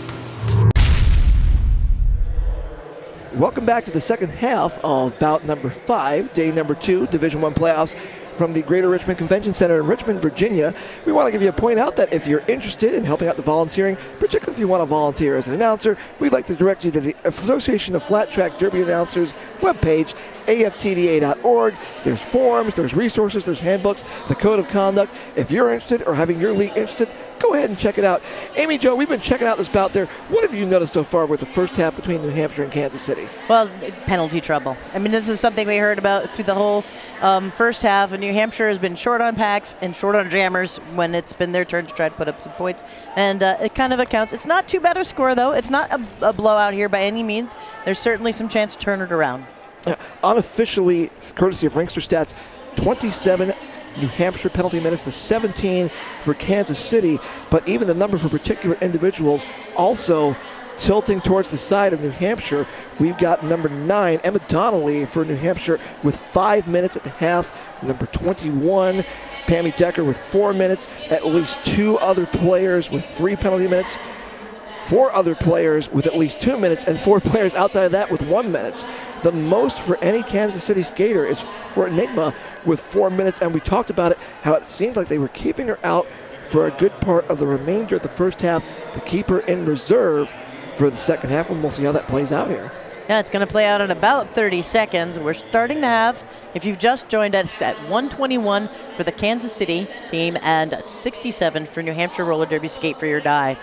Welcome back to the second half of bout number 5, day number 2, Division I playoffs from the Greater Richmond Convention Center in Richmond, Virginia. We want to give you a point out that if you're interested in helping out the volunteering, particularly if you want to volunteer as an announcer, we'd like to direct you to the Association of Flat Track Derby Announcers webpage, aftda.org. There's forums, there's resources, there's handbooks, the code of conduct. If you're interested or having your league interested, go ahead and check it out. Amy Jo, we've been checking out this bout there. What have you noticed so far with the first half between New Hampshire and Kansas City? Well, penalty trouble. I mean, this is something we heard about through the whole first half. And New Hampshire has been short on packs and short on jammers when it's been their turn to try to put up some points. And it kind of accounts. It's not too bad a score, though. It's not a blowout here by any means. There's certainly some chance to turn it around. Unofficially, courtesy of Ringster Stats, 27 New Hampshire penalty minutes to 17 for Kansas City, but even the number for particular individuals also tilting towards the side of New Hampshire. We've got number 9, Emma Donnelly for New Hampshire with 5 minutes at the half. Number 21, Pammy Decker with 4 minutes. At least 2 other players with 3 penalty minutes. 4 other players with at least 2 minutes, and 4 players outside of that with 1 minute. The most for any Kansas City skater is for Enigma with 4 minutes, and we talked about it, how it seemed like they were keeping her out for a good part of the remainder of the first half to keep her in reserve for the second half, and we'll see how that plays out here. Yeah, it's going to play out in about 30 seconds. We're starting the half. If you've just joined us at 121 for the Kansas City team and 67 for New Hampshire Roller Derby Skate for Your Die.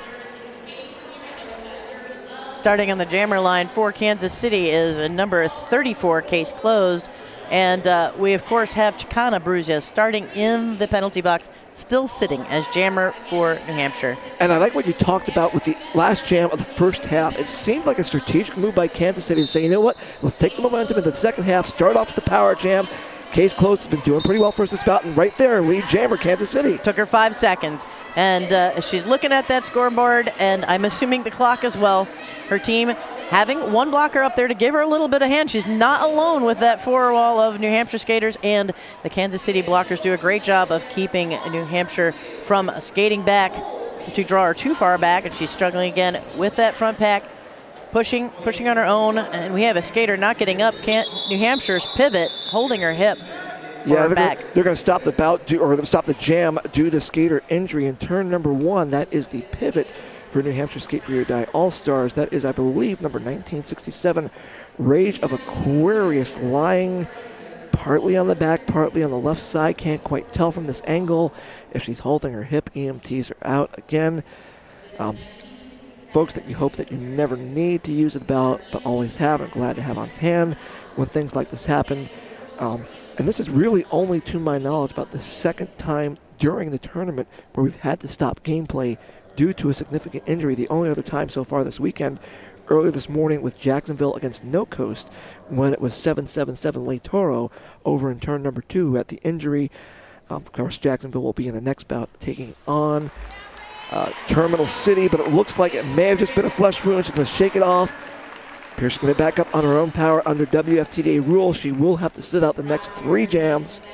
Starting on the jammer line for Kansas City is a number 34, Case Closed. And we, of course, have Chicana Bruzia starting in the penalty box, still sitting as jammer for New Hampshire. And I like what you talked about with the last jam of the first half. It seemed like a strategic move by Kansas City to say, you know what, let's take the momentum in the second half, start off with the power jam. Case Closed has been doing pretty well for us this bout, and right there, lead jammer, Kansas City. Took her 5 seconds, and she's looking at that scoreboard, and I'm assuming the clock as well. Her team having one blocker up there to give her a little bit of hand. She's not alone with that forward wall of New Hampshire skaters, and the Kansas City blockers do a great job of keeping New Hampshire from skating back to draw her too far back, and she's struggling again with that front pack. Pushing on her own, and we have a skater not getting up. New Hampshire's pivot, holding her hip. Yeah, they're going to stop the bout or stop the jam due to skater injury in turn number 1. That is the pivot for New Hampshire Skate for Your Die All-Stars. That is, I believe, number 1967, Rage of Aquarius, lying partly on the back, partly on the left side. Can't quite tell from this angle if she's holding her hip. EMTs are out again. Folks that you hope that you never need to use it about, but always have and glad to have on hand when things like this happen. And this is really only, to my knowledge, about the second time during the tournament where we've had to stop gameplay due to a significant injury. The only other time so far this weekend, earlier this morning with Jacksonville against No Coast, when it was 7-7-7 Le Toro over in turn number 2 at the injury. Of course, Jacksonville will be in the next bout taking on Terminal City, but it looks like it may have just been a flesh wound. She's going to shake it off. Pierce is going to back up on her own power under WFTDA rules. She will have to sit out the next 3 jams.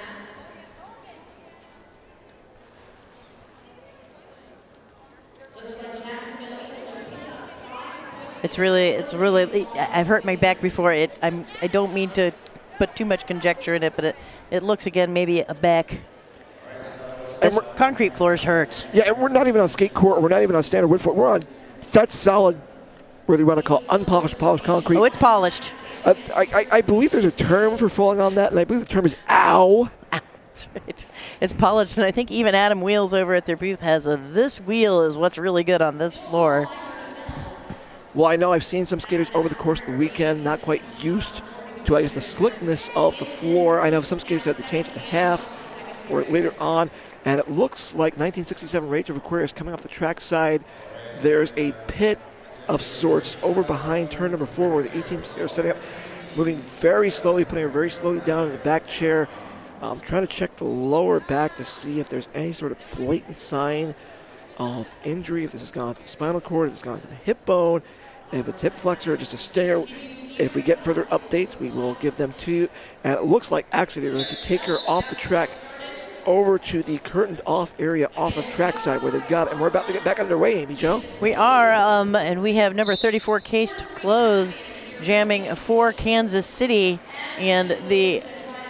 It's really, I've hurt my back before. I don't mean to put too much conjecture in it, but it looks again maybe a back. This concrete floors hurts. Yeah, and we're not even on skate court, or we're not even on standard wood floor. We're on, that's solid, whether you want to call unpolished, polished concrete. Oh, it's polished. I believe there's a term for falling on that, and I believe the term is ow. That's right. It's polished, and I think even Adam Wheels over at their booth has this wheel is what's really good on this floor. Well, I know I've seen some skaters over the course of the weekend not quite used to, I guess, the slickness of the floor. I know some skaters had to change it to half or later on. And it looks like 1967 Rage of Aquarius coming off the track side. There's a pit of sorts over behind turn number 4 where the E-teams are setting up, moving very slowly, putting her very slowly down in the back chair. Trying to check the lower back to see if there's any sort of blatant sign of injury, if this has gone to the spinal cord, if it's gone to the hip bone, if it's hip flexor, just a stinger. If we get further updates, we will give them to you. And it looks like actually they're going to take her off the track over to the curtained off area off of trackside where they've got it. And we're about to get back underway, Amy Jo. We are, and we have number 34, Case to close, jamming for Kansas City. And the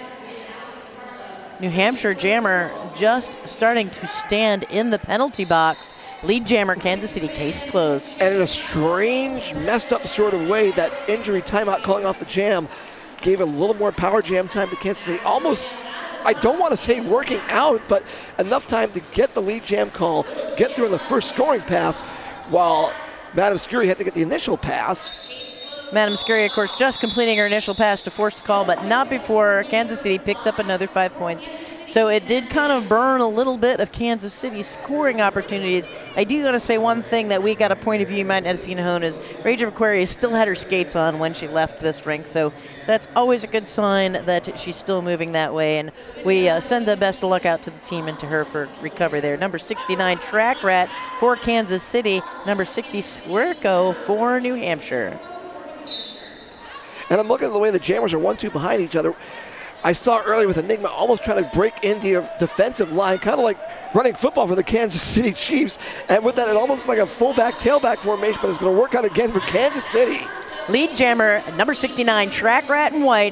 New Hampshire jammer just starting to stand in the penalty box. Lead jammer, Kansas City, Case to close. And in a strange, messed up sort of way, that injury timeout calling off the jam gave a little more power jam time to Kansas City. Almost, I don't want to say working out, but enough time to get the lead jam call, get through in the first scoring pass, while Madam Scurry had to get the initial pass. Madam Scurry, of course, just completing her initial pass to force the call, but not before Kansas City picks up another 5 points. So it did kind of burn a little bit of Kansas City's scoring opportunities. I do want to say one thing that we got a point of view you might not have seen hone is Rage of Aquarius still had her skates on when she left this rink, so that's always a good sign that she's still moving that way, and we send the best of luck out to the team and to her for recovery there. Number 69, Track Rat for Kansas City. Number 60, Swerko for New Hampshire. And I'm looking at the way the jammers are 1-2 behind each other. I saw earlier with Enigma almost trying to break into your defensive line, kind of like running football for the Kansas City Chiefs. And with that, it almost like a fullback tailback formation, but it's going to work out again for Kansas City. Lead jammer, number 69, Track Rat in white.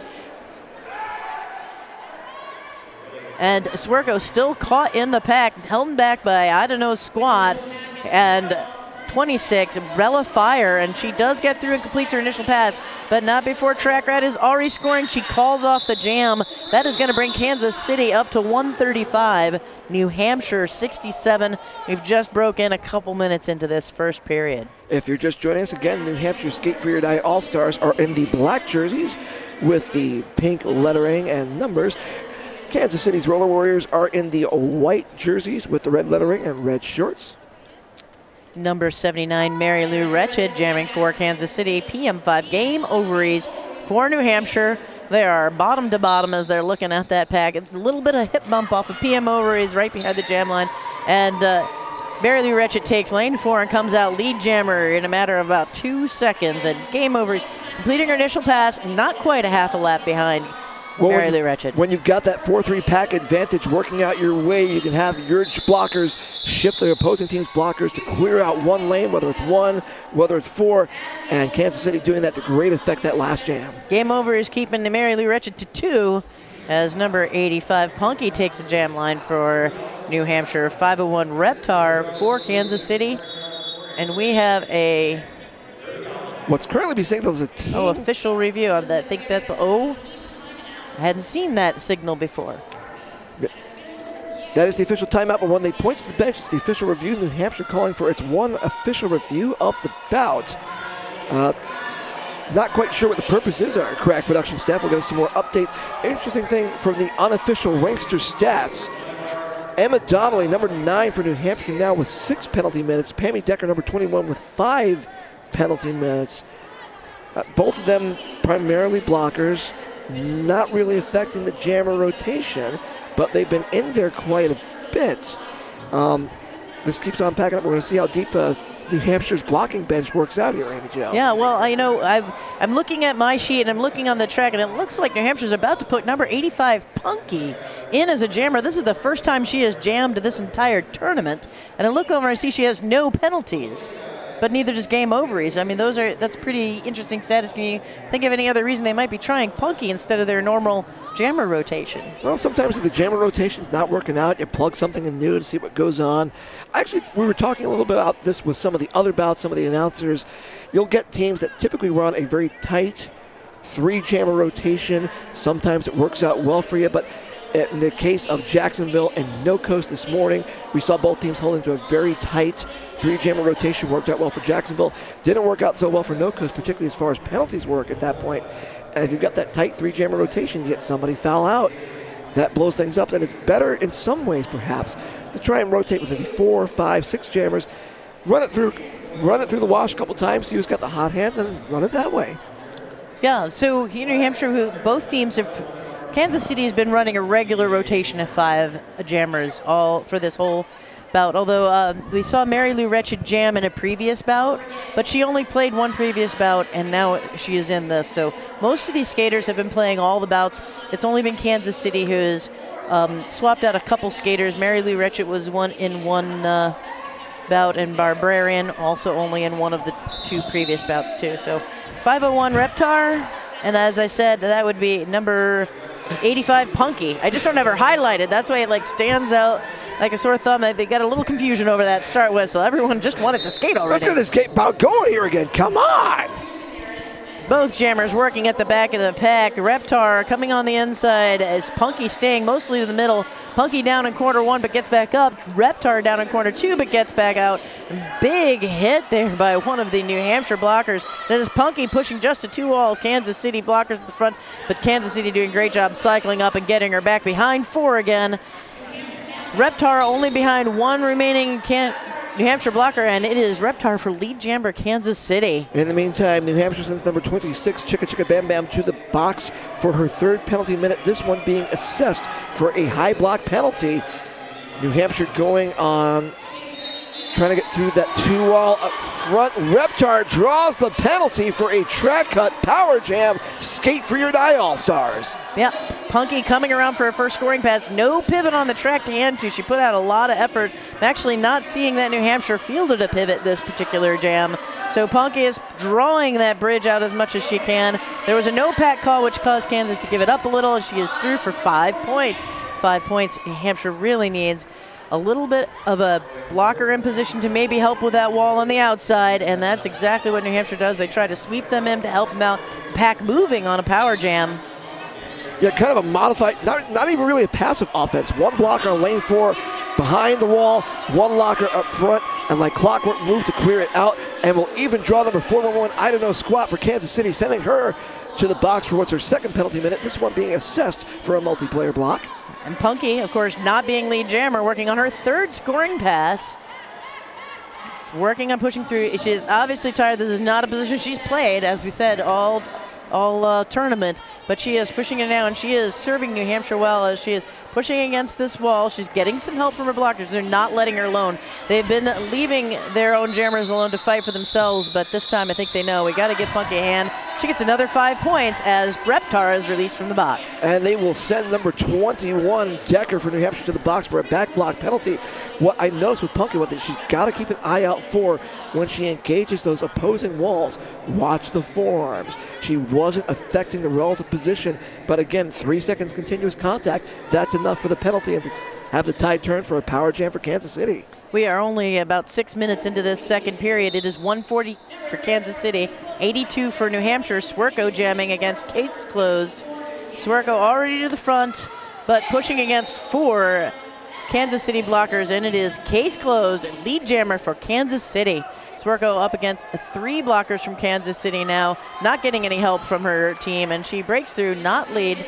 And Swerko still caught in the pack, held back by I don't know squat. And 26, Bella Fire, and she does get through and completes her initial pass, but not before Track Rat is already scoring. She calls off the jam. That is going to bring Kansas City up to 135, New Hampshire 67. We've just broke in a couple minutes into this first period. If you're just joining us again, New Hampshire Skate for Your Die All-Stars are in the black jerseys with the pink lettering and numbers. Kansas City's Roller Warriors are in the white jerseys with the red lettering and red shorts. Number 79, Mary Lou Wretched, jamming for Kansas City. PM5 Game Ovaries for New Hampshire. They are bottom to bottom as they're looking at that pack. A little bit of hip bump off of PM Ovaries right behind the jam line. And Mary Lou Wretched takes lane 4 and comes out lead jammer in a matter of about 2 seconds. And Game Ovaries completing her initial pass, not quite a half a lap behind Mary Lou Wretched. When you've got that 4-3 pack advantage working out your way, you can have your blockers shift the opposing team's blockers to clear out one lane, whether it's 1, whether it's 4, and Kansas City doing that to great effect that last jam. Game over is keeping the Mary Lou Wretched to 2 as number 85, Punky, takes a jam line for New Hampshire. 501 Reptar for Kansas City. And we have a... what's currently being signaled as a team... oh, official review. I think that the... oh... I hadn't seen that signal before. That is the official timeout, but when they point to the bench, it's the official review. New Hampshire calling for its one official review of the bout. Not quite sure what the purpose is. Our crack production staff will get us some more updates. Interesting thing from the unofficial Rankster stats. Emma Donnelly, number 9 for New Hampshire now with 6 penalty minutes. Pammy Decker, number 21 with 5 penalty minutes. Both of them primarily blockers. Not really affecting the jammer rotation, but they've been in there quite a bit. This keeps on packing up. We're going to see how deep New Hampshire's blocking bench works out here, Amy Jo. Yeah, well, you know, I'm looking at my sheet and I'm looking on the track, and it looks like New Hampshire's about to put number 85, Punky, in as a jammer. This is the first time she has jammed this entire tournament, and I look over and I see she has no penalties. But neither does Game Ovaries. I mean, that's pretty interesting status. Can you think of any other reason they might be trying Punky instead of their normal jammer rotation? Well, sometimes if the jammer rotation's not working out, you plug something in new to see what goes on. Actually, we were talking a little bit about this with some of the other bouts, some of the announcers. You'll get teams that typically run a very tight 3-jammer rotation. Sometimes it works out well for you, but in the case of Jacksonville and No Coast this morning, we saw both teams holding to a very tight 3-jammer rotation. Worked out well for Jacksonville. Didn't work out so well for No Coast, particularly as far as penalties work at that point. And if you've got that tight 3-jammer rotation, you get somebody foul out. That blows things up. And it's better in some ways, perhaps, to try and rotate with maybe 4, 5, 6 jammers. run it through the wash a couple times, see who's got the hot hand, and run it that way. Yeah, so here in New Hampshire, both teams have, Kansas City has been running a regular rotation of 5 jammers all for this whole bout, although we saw Mary Lou Retchett jam in a previous bout, but she only played one previous bout, and now she is in this. So most of these skaters have been playing all the bouts. It's only been Kansas City who has swapped out a couple skaters. Mary Lou Retchett was in one bout, and Barbarian also only in one of the 2 previous bouts too. So 501 Reptar, and as I said, that would be number 85 Punky. I just don't have her highlighted. That's why it like stands out like a sore thumb. They got a little confusion over that start whistle. Everyone just wanted to skate already. Let's get this skate bout going here again. Come on! Both jammers working at the back of the pack. Reptar coming on the inside as Punky staying mostly to the middle. Punky down in corner 1 but gets back up. Reptar down in corner 2 but gets back out. Big hit there by one of the New Hampshire blockers. That is Punky pushing just a 2-all Kansas City blockers at the front, but Kansas City doing a great job cycling up and getting her back behind 4 again. Reptar only behind 1 remaining New Hampshire blocker, and it is Reptar for lead jammer Kansas City. In the meantime, New Hampshire sends number 26, Chicka Chicka Bam Bam, to the box for her 3rd penalty minute, this one being assessed for a high block penalty. New Hampshire going on, trying to get through that 2-wall up front. Reptar draws the penalty for a track cut power jam. Skate for your die, All-Stars. Yep. Punky coming around for her first scoring pass. No pivot on the track to hand to. She put out a lot of effort. I'm actually not seeing that New Hampshire fielded a pivot this particular jam. So Punky is drawing that bridge out as much as she can. There was a no-pack call which caused Kansas to give it up a little, and she is through for 5 points. 5 points New Hampshire really needs. A little bit of a blocker in position to maybe help with that wall on the outside, and that's exactly what New Hampshire does. They try to sweep them in to help them out. Pack moving on a power jam. Yeah, kind of a modified, not even really a passive offense. 1 blocker on lane 4 behind the wall, 1 locker up front, and like clockwork move to clear it out, and will even draw number 411 I Don't Know Squat for Kansas City, sending her to the box for what's her 2nd penalty minute, this one being assessed for a multiplayer block. And Punky, of course, not being lead jammer, working on her 3rd scoring pass. She's working on pushing through. She is obviously tired. This is not a position she's played, as we said, all tournament, but she is pushing it now, and she is serving New Hampshire well as she is pushing against this wall. She's getting some help from her blockers. They're not letting her alone. They've been leaving their own jammers alone to fight for themselves, but this time I think they know we got to give Punky a hand. She gets another 5 points as Reptar is released from the box. And they will send number 21 Decker for New Hampshire to the box for a back block penalty. What I noticed with Punky with it, she's got to keep an eye out for when she engages those opposing walls. Watch the forearms. She wasn't affecting the relative position, but again, 3 seconds continuous contact, that's enough for the penalty and to have the tide turn for a power jam for Kansas City. We are only about 6 minutes into this 2nd period. It is 140 for Kansas City, 82 for New Hampshire. Swerko jamming against Case Closed. Swerko already to the front, but pushing against 4 Kansas City blockers, and it is Case Closed, lead jammer for Kansas City. Swerko up against 3 blockers from Kansas City now, not getting any help from her team, and she breaks through, not lead.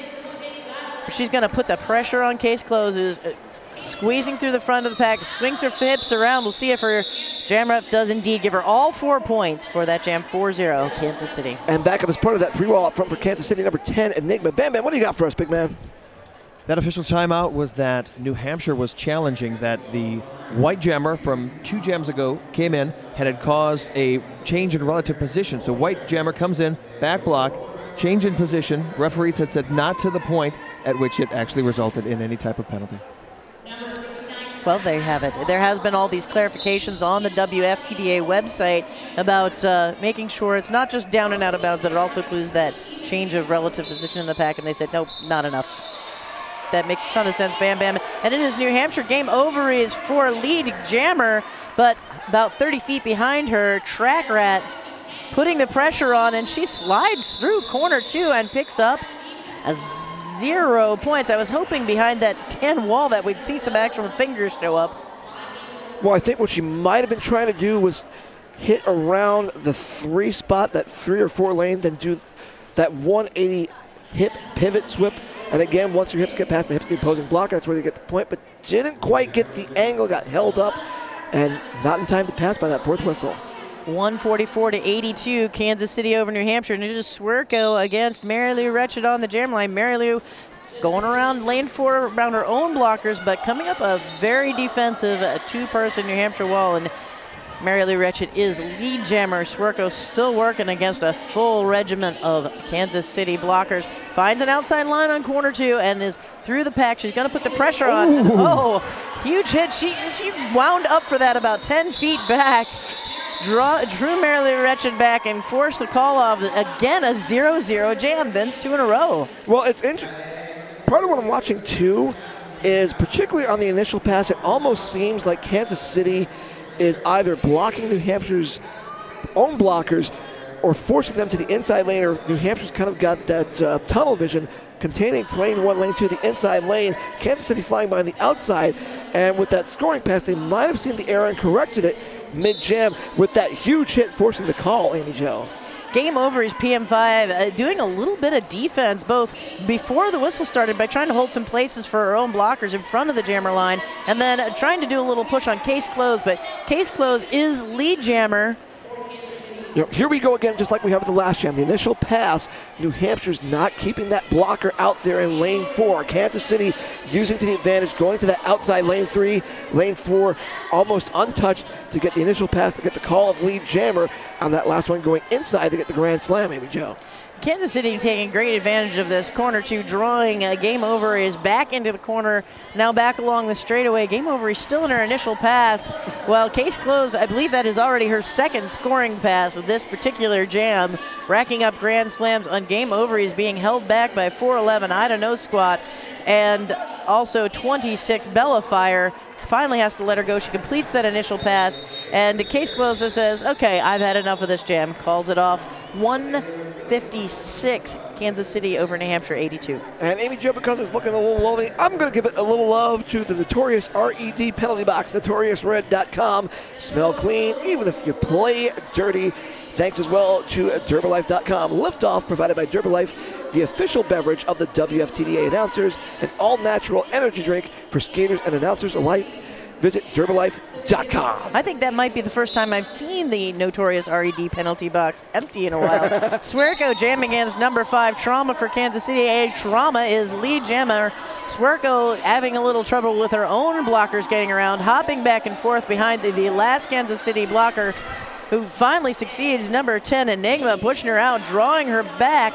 She's going to put the pressure on Case Closes, squeezing through the front of the pack, swings her hips around. We'll see if her jam ref does indeed give her all 4 points for that jam. 4-0 Kansas City. And back up as part of that 3-wall up front for Kansas City, number 10, Enigma. Bam Bam, what do you got for us, big man? That official timeout was that New Hampshire was challenging that the white jammer from 2 jams ago came in and had caused a change in relative position. So white jammer comes in, back block, change in position. Referees had said not to the point at which it actually resulted in any type of penalty. Well, there you have it. There has been all these clarifications on the WFTDA website about making sure it's not just down and out of bounds, but it also includes that change of relative position in the pack, and they said, nope, not enough. That makes a ton of sense, Bam Bam. And it is New Hampshire. Game over is for lead jammer, but about 30 feet behind her, Track Rat putting the pressure on, and she slides through corner 2 and picks up 0 points. I was hoping behind that 10 wall that we'd see some actual fingers show up. Well, I think what she might have been trying to do was hit around the 3 spot, that 3 or 4 lane, then do that 180 hip pivot swip. And again, once your hips get past the hips of the opposing blocker, that's where they get the point, but didn't quite get the angle, got held up. and not in time to pass by that fourth whistle. 144-82, Kansas City over New Hampshire. And it is Swerko against Mary Lou Wretched on the jam line. Mary Lou going around lane 4 around her own blockers, but coming up a very defensive two-person New Hampshire wall. And Mary Lou Wretched is lead jammer. Swerko still working against a full regiment of Kansas City blockers. Finds an outside line on corner 2 and is through the pack. She's going to put the pressure on. Ooh. Oh, huge hit. She wound up for that about 10 feet back. Drew Mary Lou Wretched back and forced the call off. Again, a 0-0 jam. Vince, 2 in a row. Well, it's interesting. Part of what I'm watching too is, particularly on the initial pass, it almost seems like Kansas City is either blocking New Hampshire's own blockers or forcing them to the inside lane, or New Hampshire's kind of got that tunnel vision containing lane 1, lane 2, the inside lane. Kansas City flying by on the outside, and with that scoring pass, they might have seen the error and corrected it mid-jam with that huge hit forcing the call, Amy Jo. Game over is PM5 doing a little bit of defense both before the whistle started by trying to hold some places for her own blockers in front of the jammer line, and then trying to do a little push on Case Close, but Case Close is lead jammer. You know, here we go again, just like we have with the last jam. The initial pass, New Hampshire's not keeping that blocker out there in lane 4. Kansas City using to the advantage, going to that outside lane 3, lane 4, almost untouched to get the initial pass, to get the call of lead jammer on that last one, going inside to get the grand slam, Amy Jo. Kansas City taking great advantage of this. Corner 2 drawing. Game over is back into the corner, now back along the straightaway. Game over is still in her initial pass. Well, Case Close, I believe that is already her second scoring pass of this particular jam, racking up grand slams on Game Over. Is being held back by 4'11" Ida No Squat, and also 26 Bella Fire. Finally has to let her go. She completes that initial pass, and Case Close says, okay, I've had enough of this jam. Calls it off. 156, Kansas City over New Hampshire 82. And Amy Jo, because it's looking a little lonely, I'm going to give it a little love to the Notorious RED penalty box, notoriousred.com. Smell clean, even if you play dirty. Thanks as well to Derbalife.com. Liftoff provided by Derbalife, the official beverage of the WFTDA announcers, an all-natural energy drink for skaters and announcers alike. Visit Derbalife.com. I think that might be the first time I've seen the Notorious RED penalty box empty in a while. Swerko jamming against number 5, Trauma for Kansas City. Trauma is lead jammer. Swerko having a little trouble with her own blockers getting around, hopping back and forth behind the last Kansas City blocker, who finally succeeds. Number 10, Enigma, pushing her out, drawing her back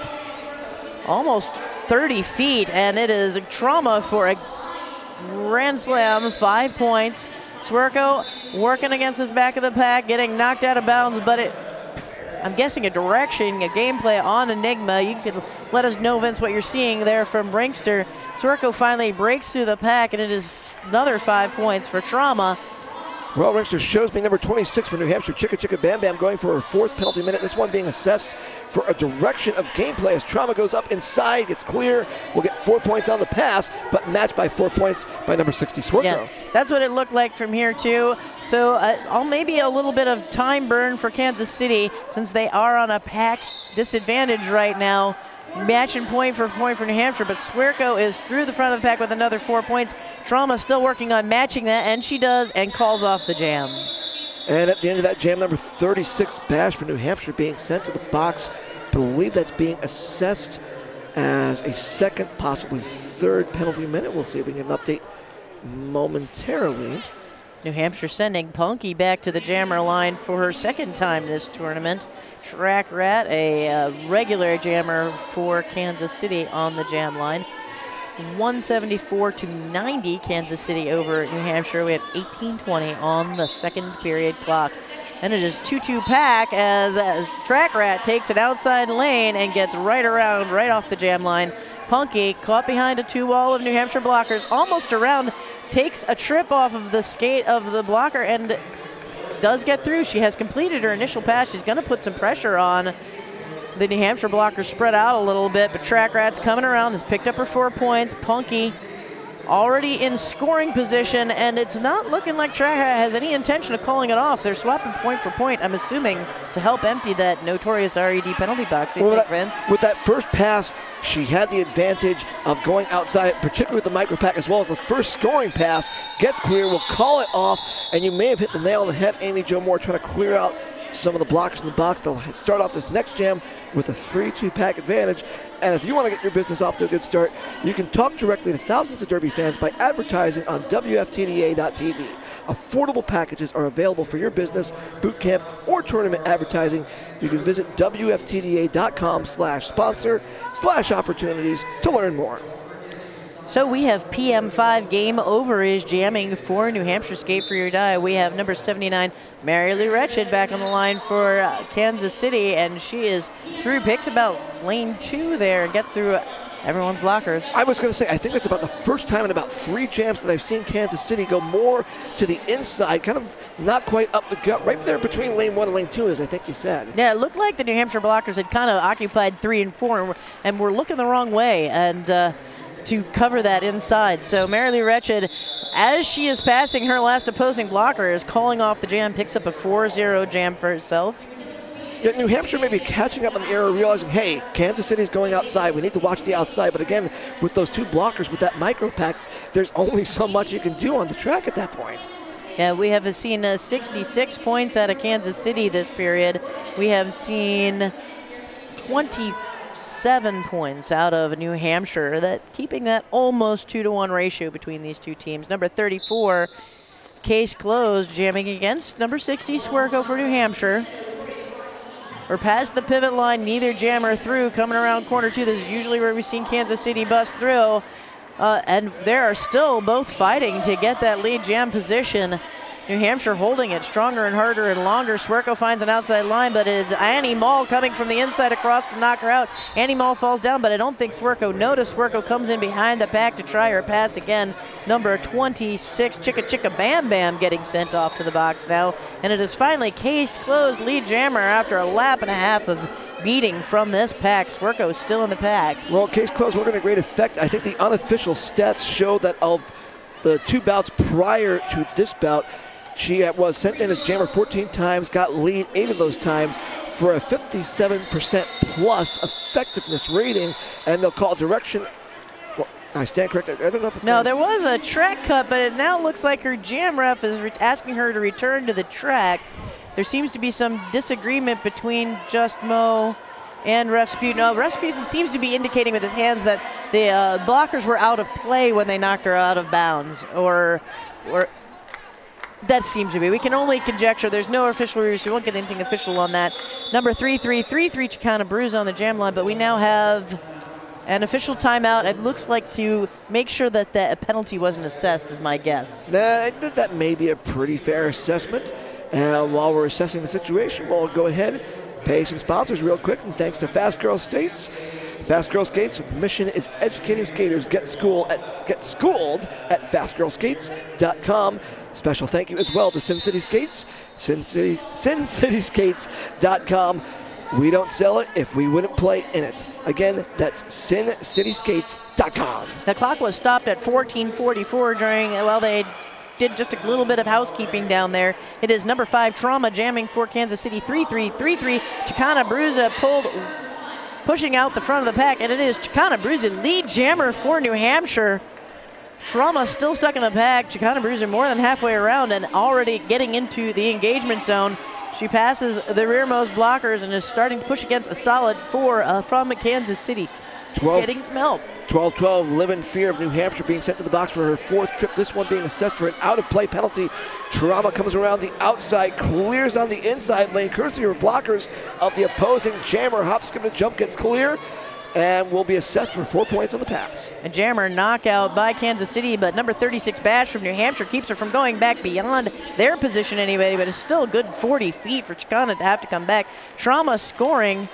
almost 30 feet, and it is a Trauma for a grand slam, 5 points. Swerko working against this back of the pack, getting knocked out of bounds, but I'm guessing a direction, a gameplay on Enigma. You can let us know, Vince, what you're seeing there from Ringster. Swerko finally breaks through the pack, and it is another 5 points for Trauma. Well, Ringster shows me number 26 for New Hampshire, Chicka Chicka Bam Bam, going for her 4th penalty minute. This one being assessed for a direction of gameplay as Trauma goes up inside, gets clear, will get 4 points on the pass, but matched by 4 points by number 60, Swerko. Yeah, that's what it looked like from here, too. So maybe a little bit of time burn for Kansas City, since they are on a pack disadvantage right now. Matching point for New Hampshire, but Swerko is through the front of the pack with another 4 points. Trauma still working on matching that, and she does, and calls off the jam. And at the end of that jam, number 36, Bash for New Hampshire, being sent to the box. Believe that's being assessed as a second, possibly third penalty minute. We'll see if we can get an update momentarily. New Hampshire sending Punky back to the jammer line for her second time this tournament. Track Rat, a regular jammer for Kansas City on the jam line. 174-90, Kansas City over New Hampshire. We have 18:20 on the second period clock. And it is 2-2 pack as Track Rat takes an outside lane and gets right around, right off the jam line. Punky caught behind a 2-wall of New Hampshire blockers, almost around, takes a trip off of the skate of the blocker and does get through. She has completed her initial pass. She's going to put some pressure on the New Hampshire blockers, spread out a little bit, but Track Rat's coming around, has picked up her 4 points. Punky already in scoring position, and it's not looking like Track Rat has any intention of calling it off. They're swapping point for point, I'm assuming, to help empty that Notorious RED penalty box. With that first pass, she had the advantage of going outside, particularly with the micro pack, as well as the first scoring pass. Gets clear, will call it off, And you may have hit the nail on the head, Amy Jo Moore, trying to clear out some of the blockers in the box. They'll start off this next jam with a 3-2 pack advantage. And if you want to get your business off to a good start, you can talk directly to thousands of Derby fans by advertising on WFTDA.tv. Affordable packages are available for your business, boot camp, or tournament advertising. You can visit WFTDA.com/sponsor/opportunities to learn more. So we have PM5 Game Over is jamming for New Hampshire Skate for Your Die. We have number 79, Mary Lou Wretched, back on the line for Kansas City, and she is through, picks about lane 2 there, gets through everyone's blockers. I was going to say, I think it's about the first time in about 3 jams that I've seen Kansas City go more to the inside, kind of not quite up the gut, right there between lane 1 and lane 2, as I think you said. Yeah, it looked like the New Hampshire blockers had kind of occupied 3 and 4, and were looking the wrong way, and to cover that inside. So Mary Lou Wretched, as she is passing her last opposing blocker, is calling off the jam, picks up a 4-0 jam for herself. Yet New Hampshire may be catching up on the error, realizing, hey, Kansas City's going outside. We need to watch the outside. But again, with those 2 blockers, with that micro pack, there's only so much you can do on the track at that point. Yeah, we have seen 66 points out of Kansas City this period. We have seen 27 points out of New Hampshire, that keeping that almost 2-to-1 ratio between these two teams. Number 34, case closed, jamming against number 60, Swerco for New Hampshire. We're past the pivot line, neither jammer through, coming around corner 2. This is usually where we've seen Kansas City bust through. And they are still both fighting to get that lead jam position. New Hampshire holding it stronger and harder and longer. Swerco finds an outside line, but it's Annie Mall coming from the inside across to knock her out. Annie Mall falls down, but I don't think Swerco noticed. Swerco comes in behind the pack to try her pass again. Number 26, Chicka Chicka Bam Bam, getting sent off to the box now. And it is finally case closed, lead jammer after a lap and a half of beating from this pack. Swerco is still in the pack. Well, case closed working a great effect. I think the unofficial stats show that of the 2 bouts prior to this bout, she was sent in as jammer 14 times, got lead 8 of those times for a 57% plus effectiveness rating, and they'll call direction. Well, I stand corrected. I don't know if it's... No, there was a track cut, but it now looks like her jam ref is asking her to return to the track. There seems to be some disagreement between Just Mo and Rasputin. No, Rasputin seems to be indicating with his hands that the blockers were out of play when they knocked her out of bounds, or that seems to be. We can only conjecture. There's no official review, so we won't get anything official on that. Number 3333, Chicana Bruise on the jam line, but we now have an official timeout. It looks like to make sure that that penalty wasn't assessed, is my guess. That may be a pretty fair assessment. And while we're assessing the situation, we'll go ahead, pay some sponsors real quick, and thanks to Fast Girl Skates. Fast Girl Skates' mission is educating skaters. Get schooled at fastgirlskates.com. Special thank you as well to Sin City Skates, SinCitySkates.com. We don't sell it if we wouldn't play in it. Again, that's SinCitySkates.com. The clock was stopped at 14:44 during, well, they did just a little bit of housekeeping down there. It is number 5, Trauma, jamming for Kansas City, 3-3-3-3. Chicana Bruza pushing out the front of the pack, and it is Chicana Bruza, lead jammer for New Hampshire. Trauma still stuck in the pack. Chicana Bruiser more than halfway around and already getting into the engagement zone. She passes the rearmost blockers and is starting to push against a solid 4 from Kansas City. Getting some help. 12-12, live in fear of New Hampshire being sent to the box for her 4th trip. This one being assessed for an out-of-play penalty. Trauma comes around the outside, clears on the inside lane, courtesy of blockers of the opposing jammer. Hop, skip, and jump gets clear, and will be assessed for 4 points on the pass. A jammer knockout by Kansas City, but number 36 Bash from New Hampshire keeps her from going back beyond their position anyway, but it's still a good 40 feet for Chicana to have to come back. Trauma scoring.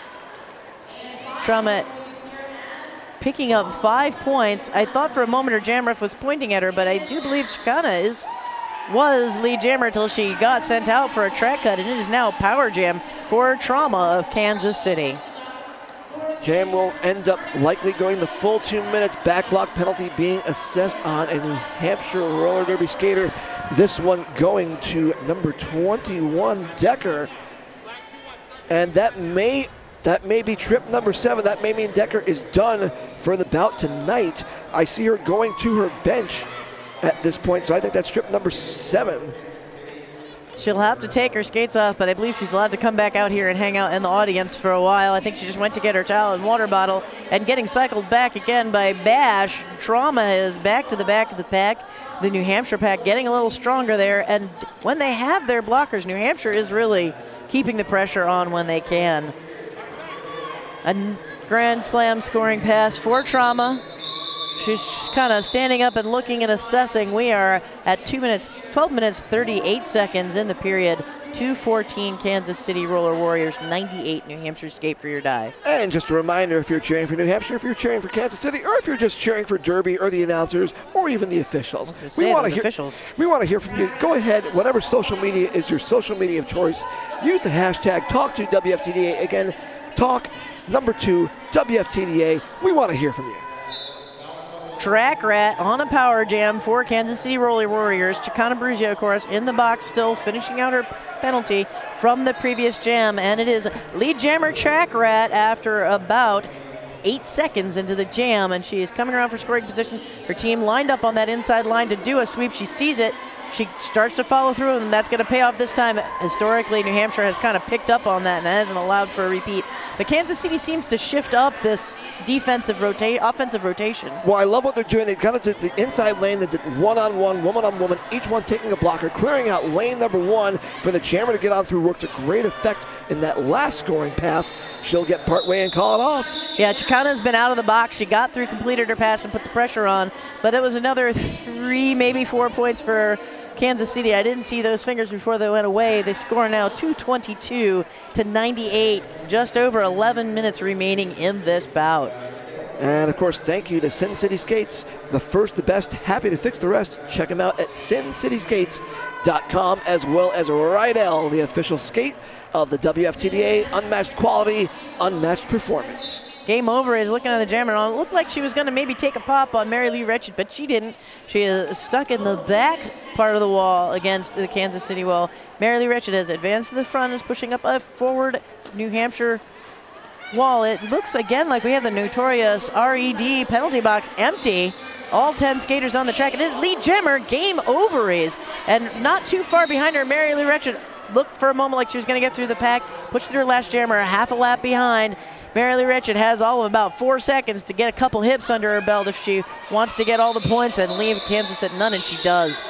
Trauma picking up 5 points. I thought for a moment her jam ref was pointing at her, but I do believe Chicana was lead jammer until she got sent out for a track cut, and it is now power jam for Trauma of Kansas City. Jam will end up likely going the full 2 minutes. Back block penalty being assessed on a New Hampshire roller derby skater. This one going to number 21, Decker. And that may be trip number 7. That may mean Decker is done for the bout tonight. I see her going to her bench. at this point. So I think that's strip number 7. She'll have to take her skates off, but I believe she's allowed to come back out here and hang out in the audience for a while. I think she just went to get her towel and water bottle, and getting cycled back again by Bash. Trauma is back to the back of the pack. The New Hampshire pack getting a little stronger there, and when they have their blockers, New Hampshire is really keeping the pressure on when they can. A grand slam scoring pass for Trauma. She's just kind of standing up and looking and assessing. We are at 12 minutes, 38 seconds in the period. 2:14 Kansas City Roller Warriors, 98 New Hampshire Skate for your die. And just a reminder, if you're cheering for New Hampshire, if you're cheering for Kansas City, or if you're just cheering for Derby or the announcers or even the officials, we want to hear from you. Go ahead, whatever social media is your social media of choice, use the hashtag #TalkToWFTDA. Again, talk number 2 WFTDA. We want to hear from you. Track Rat on a power jam for Kansas City Roller Warriors. Chicana Bruzio, of course, in the box still, finishing out her penalty from the previous jam. And it is lead jammer Track Rat after about 8 seconds into the jam. And she is coming around for scoring position. Her team lined up on that inside line to do a sweep. She sees it. She starts to follow through, and that's going to pay off this time. Historically, New Hampshire has kind of picked up on that and hasn't allowed for a repeat. But Kansas City seems to shift up this offensive rotation. Well, I love what they're doing. They got into the inside lane. They did one-on-one, woman-on-woman, each one taking a blocker, clearing out lane number 1 for the jammer to get on through. Worked a great effect in that last scoring pass. She'll get partway and call it off. Yeah, Chicana's been out of the box. She got through, completed her pass, and put the pressure on. But it was another 3, maybe 4 points for Kansas City. I didn't see those fingers before they went away. They score now 222 to 98, just over 11 minutes remaining in this bout. And of course, thank you to Sin City Skates, the first, the best, happy to fix the rest. Check them out at sincityskates.com, as well as Rydell, the official skate of the WFTDA. Unmatched quality, unmatched performance. Game over is looking at the jammer, and it looked like she was going to maybe take a pop on Mary Lee Wretched, but she didn't. She is stuck in the back part of the wall against the Kansas City wall. Mary Lee Wretched has advanced to the front, is pushing up a forward New Hampshire wall. It looks again like we have the notorious RED penalty box empty. All 10 skaters on the track. It is lead jammer, game over is, and not too far behind her, Mary Lee Wretched looked for a moment like she was going to get through the pack, pushed through her last jammer, a half a lap behind. Mary Lee Wretched has all of about 4 seconds to get a couple hips under her belt if she wants to get all the points and leave Kansas at none, and she does.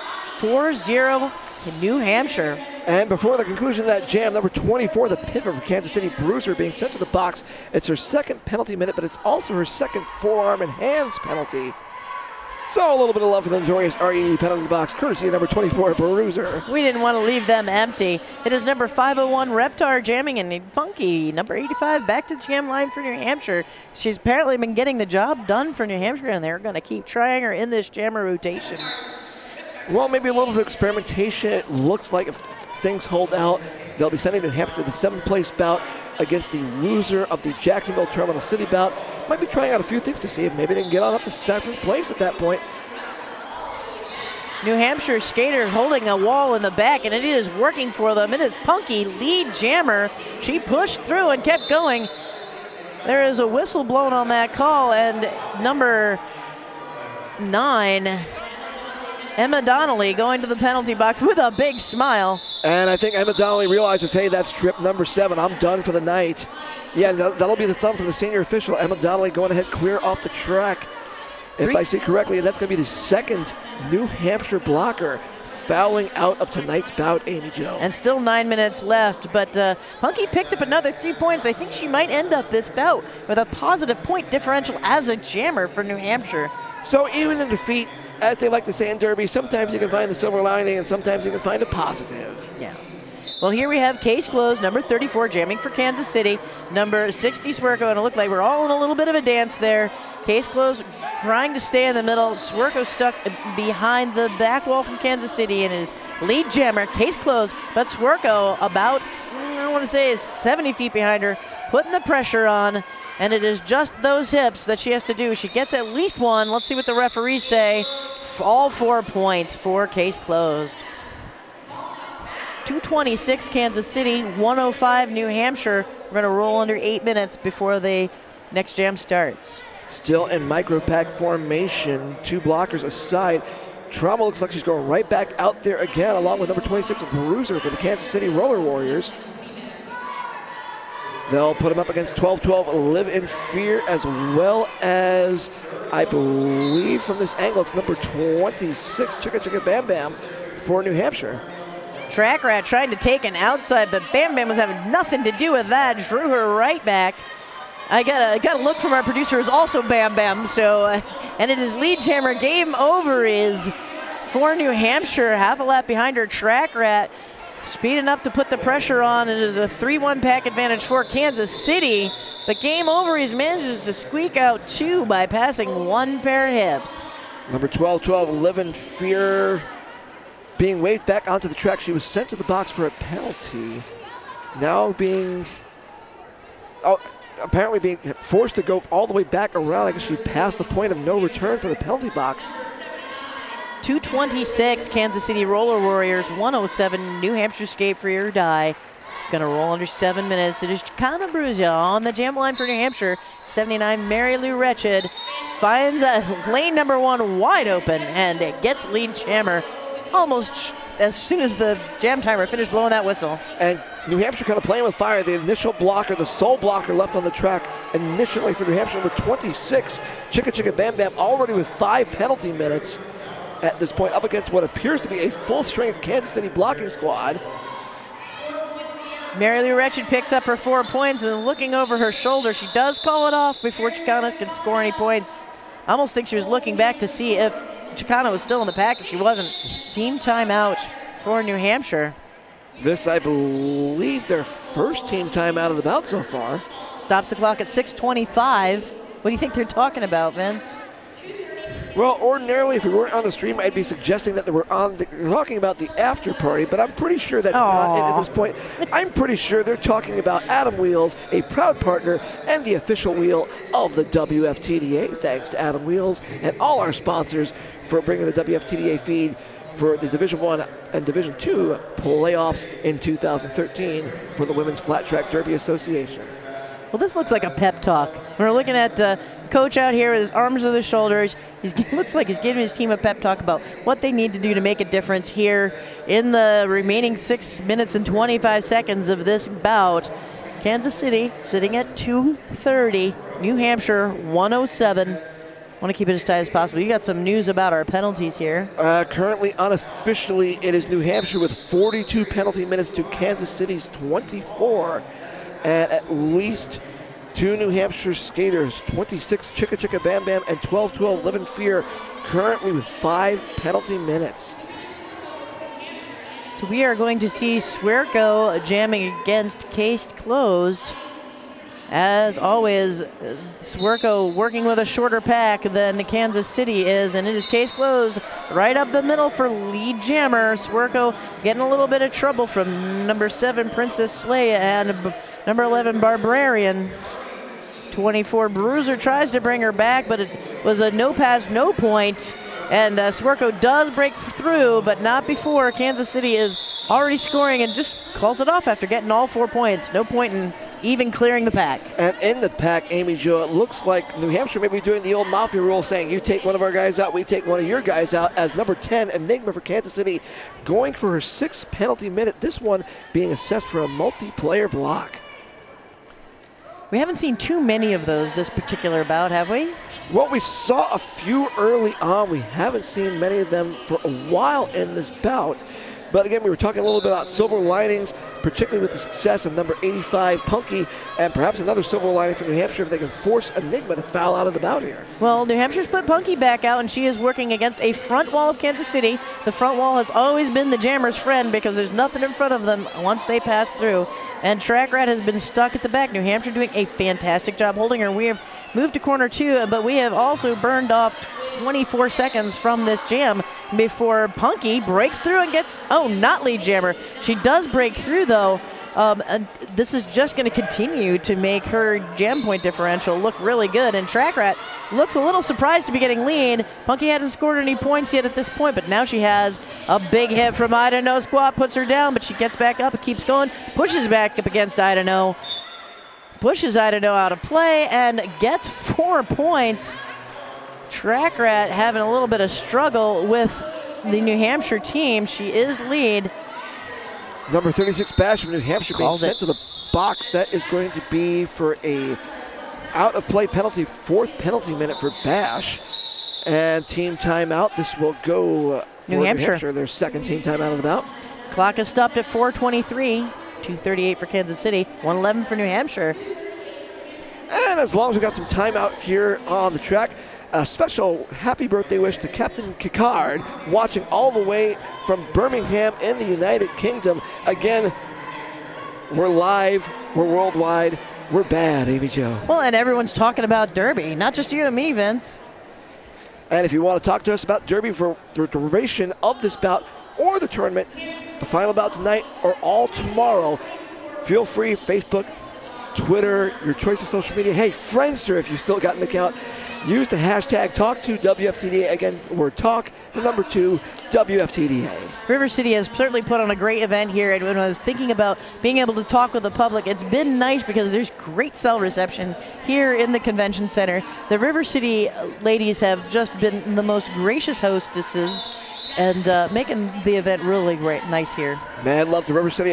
4-0 in New Hampshire. And before the conclusion of that jam, number 24, the pivot for Kansas City, Bruiser, being sent to the box. It's her second penalty minute, but it's also her second forearm and hands penalty. So a little bit of love for the notorious RED penalty box, courtesy of number 24, Bruiser. We didn't want to leave them empty. It is number 501, Reptar, jamming, and Punky, number 85, back to the jam line for New Hampshire. She's apparently been getting the job done for New Hampshire, and they're going to keep trying her in this jammer rotation. Well, maybe a little bit of experimentation. It looks like if things hold out, they'll be sending New Hampshire to the 7th place bout against the loser of the Jacksonville Terminal City bout. Might be trying out a few things to see if maybe they can get on up to 7th place at that point. New Hampshire skaters holding a wall in the back, and it is working for them. It is Punky, lead jammer. She pushed through and kept going. There is a whistle blown on that call, and number 9, Emma Donnelly, going to the penalty box with a big smile. And I think Emma Donnelly realizes, hey, that's trip number 7. I'm done for the night. Yeah, that'll be the thumb from the senior official. Emma Donnelly going ahead, clear off the track. If I see correctly, and that's going to be the second New Hampshire blocker fouling out of tonight's bout, Amy Jo. And still 9 minutes left, but Punky picked up another 3 points. I think she might end up this bout with a positive point differential as a jammer for New Hampshire. So even in defeat, as they like to say in Derby, sometimes you can find the silver lining and sometimes you can find a positive. Yeah. Well, here we have Case Close, number 34, jamming for Kansas City. Number 60, Swerko, and it looked like we're all in a little bit of a dance there. Case Close trying to stay in the middle. Swerko stuck behind the back wall from Kansas City and his lead jammer, Case Close. But Swerko about, I want to say, is 70 feet behind her, putting the pressure on. And it is just those hips that she has to do. She gets at least one. Let's see what the referees say. All 4 points for Case Closed. 2:26 Kansas City, 1:05 New Hampshire. We're going to roll under 8 minutes before the next jam starts. Still in micro pack formation, 2 blockers aside. Trauma looks like she's going right back out there again, along with number 26, Bruiser for the Kansas City Roller Warriors. They'll put him up against 12-12, Live in Fear, as well as, I believe from this angle, it's number 26, Chicka Chicka Bam Bam for New Hampshire. Track Rat tried to take an outside, but Bam Bam was having nothing to do with that. Drew her right back. I got a look from our producer, who's also Bam Bam. So, and it is lead jammer. Game over is for New Hampshire. Half a lap behind her. Track Rat speeding up to put the pressure on. It is a 3-1 pack advantage for Kansas City. But game over, he manages to squeak out 2 by passing 1 pair of hips. Number 12-12, Live in Fear, being waved back onto the track. She was sent to the box for a penalty. Now being, apparently being forced to go all the way back around. I guess she passed the point of no return for the penalty box. 2:26, Kansas City Roller Warriors, 1:07, New Hampshire Skate Free or Die. Gonna roll under 7 minutes. It is Chicana Bruzia on the jam line for New Hampshire. 79, Mary Lou Wretched finds lane number 1 wide open and it gets lead jammer almost as soon as the jam timer finished blowing that whistle. And New Hampshire kind of playing with fire. The initial blocker, the sole blocker left on the track initially for New Hampshire, number 26, Chicka Chicka Bam Bam, already with 5 penalty minutes at this point, up against what appears to be a full-strength Kansas City blocking squad. Mary Lou Wretched picks up her 4 points, and looking over her shoulder, she does call it off before Chicana can score any points. I almost think she was looking back to see if Chicana was still in the pack, and she wasn't. Team timeout for New Hampshire. This, I believe, their first team timeout of the bout so far. Stops the clock at 6:25. What do you think they're talking about, Vince? Well, ordinarily, if we weren't on the stream, I'd be suggesting that they were talking about the after party, but I'm pretty sure that's not it at this point. I'm pretty sure they're talking about Adam Wheels, a proud partner and the official wheel of the WFTDA. Thanks to Adam Wheels and all our sponsors for bringing the WFTDA feed for the Division I and Division II playoffs in 2013 for the Women's Flat Track Derby Association. Well, this looks like a pep talk. We're looking at the coach out here with his arms on his shoulders. Looks like he's giving his team a pep talk about what they need to do to make a difference here in the remaining 6 minutes and 25 seconds of this bout. Kansas City sitting at 2:30. New Hampshire 1:07. Want to keep it as tight as possible. You got some news about our penalties here. Currently, unofficially, it is New Hampshire with 42 penalty minutes to Kansas City's 24. And at least 2 New Hampshire skaters, 26 Chicka Chicka Bam Bam and 12-12 Live in Fear, currently with 5 penalty minutes. So we are going to see Swerco jamming against Case Closed. As always, Swerco working with a shorter pack than Kansas City is, and it is Case Closed right up the middle for lead jammer. Swerco getting a little bit of trouble from number 7, Princess Slay, and number 11, Barbarian. 24, Bruiser tries to bring her back, but it was a no pass, no point. And Swerco does break through, but not before Kansas City is already scoring and just calls it off after getting all 4 points. No point in even clearing the pack. And in the pack, Amy Jo, it looks like New Hampshire may be doing the old Mafia rule, saying you take one of our guys out, we take one of your guys out, as number 10, Enigma for Kansas City, going for her 6th penalty minute, this one being assessed for a multiplayer block. We haven't seen too many of those this particular bout, have we? Well, we saw a few early on. We haven't seen many of them for a while in this bout. But again, we were talking a little bit about silver linings, particularly with the success of number 85, Punky, and perhaps another silver lining for New Hampshire if they can force Enigma to foul out of the bout here. Well, New Hampshire's put Punky back out, and she is working against a front wall of Kansas City. The front wall has always been the jammer's friend because there's nothing in front of them once they pass through. And Track Rat has been stuck at the back. New Hampshire doing a fantastic job holding her. We have moved to corner 2, but we have also burned off 24 seconds from this jam before Punky breaks through and gets, not lead jammer. She does break through though, and this is just going to continue to make her jam point differential look really good. And Track Rat looks a little surprised to be getting lead. Punky hasn't scored any points yet at this point, but now she has a big hit from Ida No Squat, puts her down, but she gets back up and keeps going, pushes back up against Ida No, pushes Ida No out of play, and gets 4 points. Track Rat having a little bit of struggle with the New Hampshire team. She is lead. Number 36 Bash from New Hampshire being Called sent to the box. That is going to be for a out-of-play penalty, 4th penalty minute for Bash. And team timeout. This will go for New Hampshire, their 2nd team timeout of the bout. Clock is stopped at 4:23. 2:38 for Kansas City, 1:11 for New Hampshire. And as long as we got some time out here on the track, a special happy birthday wish to Captain Kikard, watching all the way from Birmingham in the United Kingdom. Again, we're live, we're worldwide, we're bad, Amy Jo. Well, and everyone's talking about Derby, not just you and me, Vince. And if you want to talk to us about Derby for the duration of this bout or the tournament, the final bout tonight or all tomorrow, feel free, Facebook, Twitter, your choice of social media. Hey, Friendster, if you've still got an account, use the hashtag #TalkToWFTDA. Again, word talk, the number 2, WFTDA. River City has certainly put on a great event here, and when I was thinking about being able to talk with the public, it's been nice because there's great cell reception here in the convention center. The River City ladies have just been the most gracious hostesses and making the event really great, nice here. Mad love to River City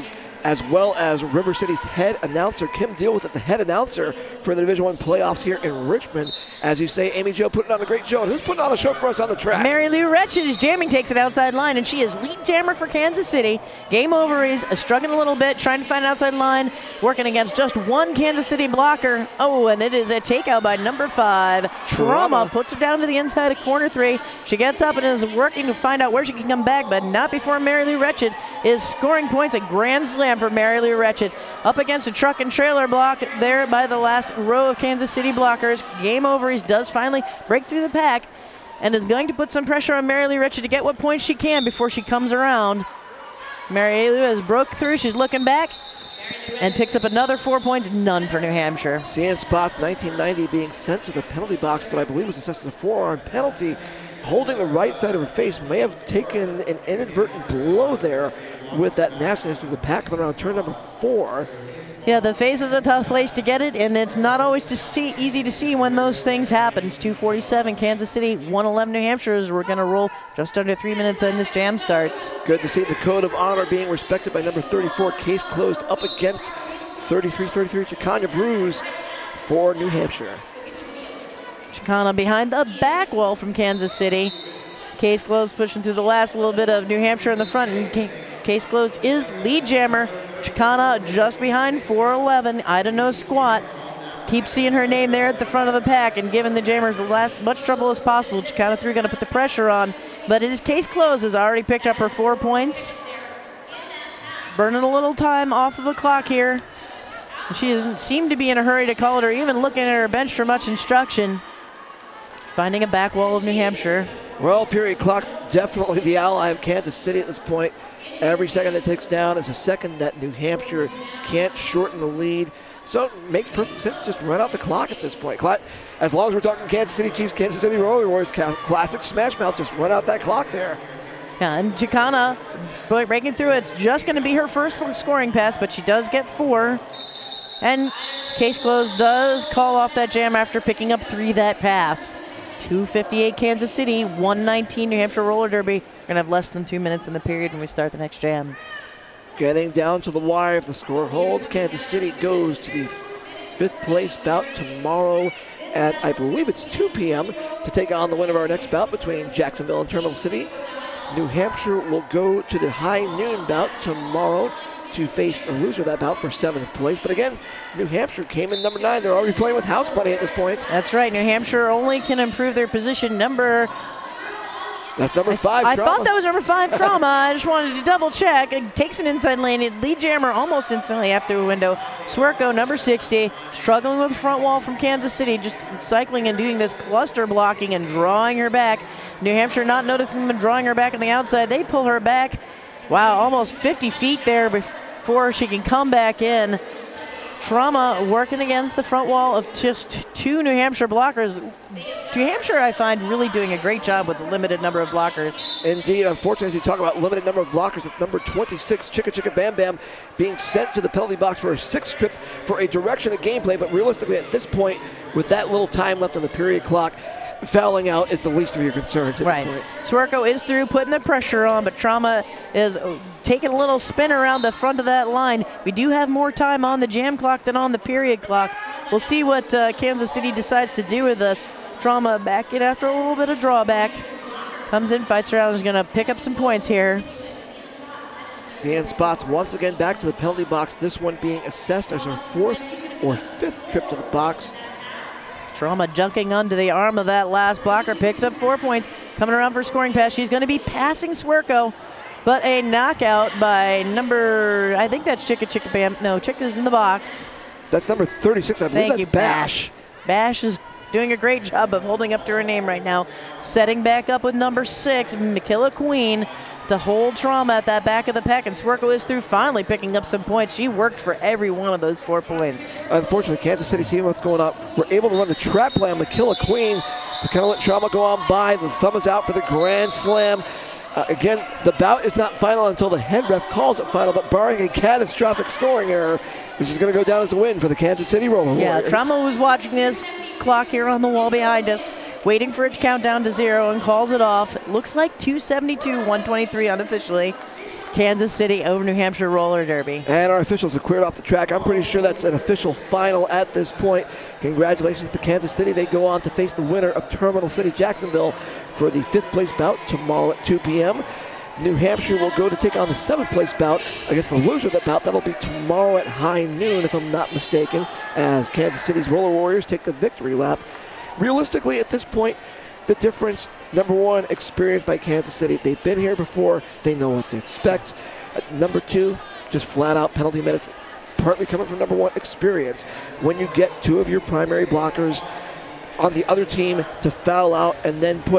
as well as River City's head announcer, Kim Deal, the head announcer for the Division I playoffs here in Richmond. As you say, Amy Jo putting on a great show. And who's putting on a show for us on the track? Mary Lou Wretched is jamming, takes it outside line, and she is lead jammer for Kansas City. Game over is struggling a little bit, trying to find an outside line, working against just one Kansas City blocker. Oh, and it is a takeout by number 5. Trauma puts her down to the inside of corner 3. She gets up and is working to find out where she can come back, but not before Mary Lou Wretched is scoring points. A grand slam for Mary Lou Wretched. Up against a truck and trailer block there by the last row of Kansas City blockers. Game over. He does finally break through the pack and is going to put some pressure on Mary Lou Wretched to get what points she can before she comes around. Mary Lou has broke through. She's looking back and picks up another 4 points. None for New Hampshire. CN Spots 1990 being sent to the penalty box, but I believe was assessed a forearm penalty. Holding the right side of her face, may have taken an inadvertent blow there with that nastiness through the pack coming around turn number 4. Yeah, the face is a tough place to get it, and it's not always easy to see when those things happen. It's 2:47, Kansas City, 1:11 New Hampshire, as we're going to roll just under 3 minutes and this jam starts. Good to see the code of honor being respected by number 34, case closed, up against 33-33 Chicana Brews for New Hampshire. Chicana behind the back wall from Kansas City. Case closed, pushing through the last little bit of New Hampshire in the front, and case closed is lead jammer. Chicana just behind 411. Ida No Squat. Keep seeing her name there at the front of the pack and giving the jammers the last much trouble as possible. Chicana 3 going to put the pressure on, but it is case closed. Has already picked up her 4 points. Burning a little time off of the clock here. She doesn't seem to be in a hurry to call it or even looking at her bench for much instruction. Finding a back wall of New Hampshire. Well, period clock, definitely the ally of Kansas City at this point. Every second that ticks down is a second that New Hampshire can't shorten the lead. So it makes perfect sense to just run out the clock at this point. As long as we're talking Kansas City Chiefs, Kansas City Roller Warriors, classic Smash Mouth, just run out that clock there. Yeah, and Chicana breaking through. It's just going to be her first scoring pass, but she does get 4. And case closed does call off that jam after picking up 3 that pass. 2:58 Kansas City, 1:19 New Hampshire Roller Derby. We're going to have less than 2 minutes in the period when we start the next jam. Getting down to the wire, if the score holds, Kansas City goes to the 5th place bout tomorrow at, I believe it's 2 p.m. to take on the winner of our next bout between Jacksonville and Terminal City. New Hampshire will go to the high noon bout tomorrow to face the loser of that bout for 7th place. But again, New Hampshire came in number 9. They're already playing with house money at this point. That's right. New Hampshire only can improve their position. That's number 5, I thought that was number 5, Trauma. I just wanted to double check. It takes an inside lane. Lead jammer almost instantly after a window. Swerko, number 60, struggling with the front wall from Kansas City, just cycling and doing this cluster blocking and drawing her back. New Hampshire not noticing them and drawing her back on the outside. They pull her back. Wow, almost 50 feet there before she can come back in. Trauma working against the front wall of just 2 New Hampshire blockers. New Hampshire, I find, really doing a great job with the limited number of blockers. Indeed, unfortunately, as you talk about limited number of blockers, it's number 26, Chicka Chicka Bam Bam, being sent to the penalty box for a 6th trip for a direction of gameplay. But realistically, at this point, with that little time left on the period clock, fouling out is the least of your concerns at this point. Swerko is through, putting the pressure on, but Trauma is taking a little spin around the front of that line. We do have more time on the jam clock than on the period clock. We'll see what Kansas City decides to do with this. Trauma back in after a little bit of drawback. Comes in, fights around, is going to pick up some points here. Sand spots once again back to the penalty box, this one being assessed as our 4th or 5th trip to the box. Trauma junking onto the arm of that last blocker, picks up 4 points. Coming around for a scoring pass, she's going to be passing Swerko, but a knockout by number, I think that's Chicka Bam. No, Chicka's in the box. So that's number 36, I believe. Thank that's you, Bash. Bash is doing a great job of holding up to her name right now. Setting back up with number 6, Makilla Queen, to hold Trauma at that back of the pack, and Swerko is through, finally picking up some points. She worked for every one of those 4 points. Unfortunately, Kansas City, seeing what's going on, we're able to run the trap play on Makilla Queen to kind of let Trauma go on by. The thumb is out for the Grand Slam. Again, the bout is not final until the head ref calls it final, but barring a catastrophic scoring error, this is going to go down as a win for the Kansas City Roller Warriors. Yeah, Trauma was watching this clock here on the wall behind us, waiting for it to count down to 0, and calls it off. It looks like 272, 123 unofficially. Kansas City over New Hampshire Roller Derby. And our officials have cleared off the track. I'm pretty sure that's an official final at this point. Congratulations to Kansas City. They go on to face the winner of Terminal City Jacksonville for the 5th place bout tomorrow at 2 p.m. New Hampshire will go to take on the 7th place bout against the loser of that bout. That'll be tomorrow at high noon, if I'm not mistaken, as Kansas City's Roller Warriors take the victory lap. Realistically, at this point, the difference, number 1, experience by Kansas City. They've been here before. They know what to expect. Number 2, just flat out penalty minutes, partly coming from number 1, experience. When you get 2 of your primary blockers on the other team to foul out and then put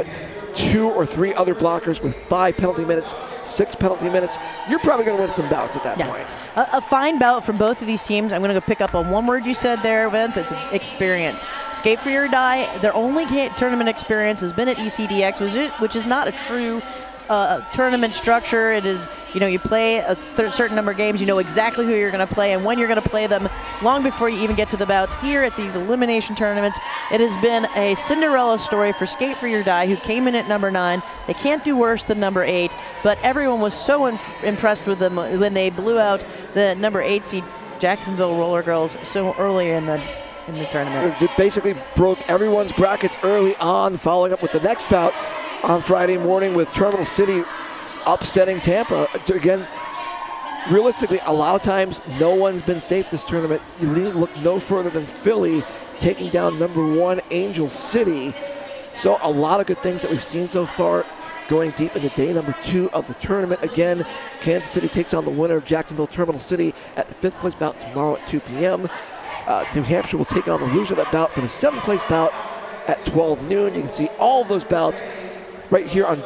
2 or 3 other blockers with 5 penalty minutes, 6 penalty minutes, you're probably going to win some bouts at that point. A fine bout from both of these teams. I'm going to go pick up on one word you said there, Vince. It's experience. Skate for your die. Their only tournament experience has been at ECDX, which is not a true tournament structure. It is, you play a certain number of games, you know exactly who you're going to play and when you're going to play them long before you even get to the bouts. Here at these elimination tournaments, it has been a Cinderella story for Skate for Your Die, who came in at number 9. They can't do worse than number 8, but everyone was so impressed with them when they blew out the number 8 seed Jacksonville Roller Girls so early in the tournament. It basically broke everyone's brackets early on, following up with the next bout on Friday morning with Terminal City upsetting Tampa. Again, realistically, a lot of times no one's been safe this tournament. You look no further than Philly taking down number 1 Angel City. So a lot of good things that we've seen so far going deep into day number 2 of the tournament. Again, Kansas City takes on the winner of Jacksonville Terminal City at the 5th place bout tomorrow at 2 p.m. New Hampshire will take on the loser of that bout for the 7th place bout at 12 noon. You can see all of those bouts right here on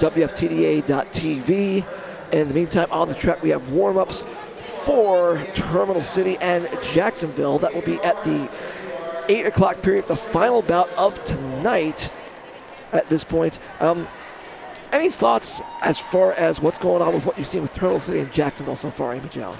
WFTDA.tv. In the meantime, on the track, we have warm-ups for Terminal City and Jacksonville. That will be at the 8 o'clock period, the final bout of tonight at this point. Any thoughts as far as what's going on with what you've seen with Terminal City and Jacksonville so far, Amy Jo?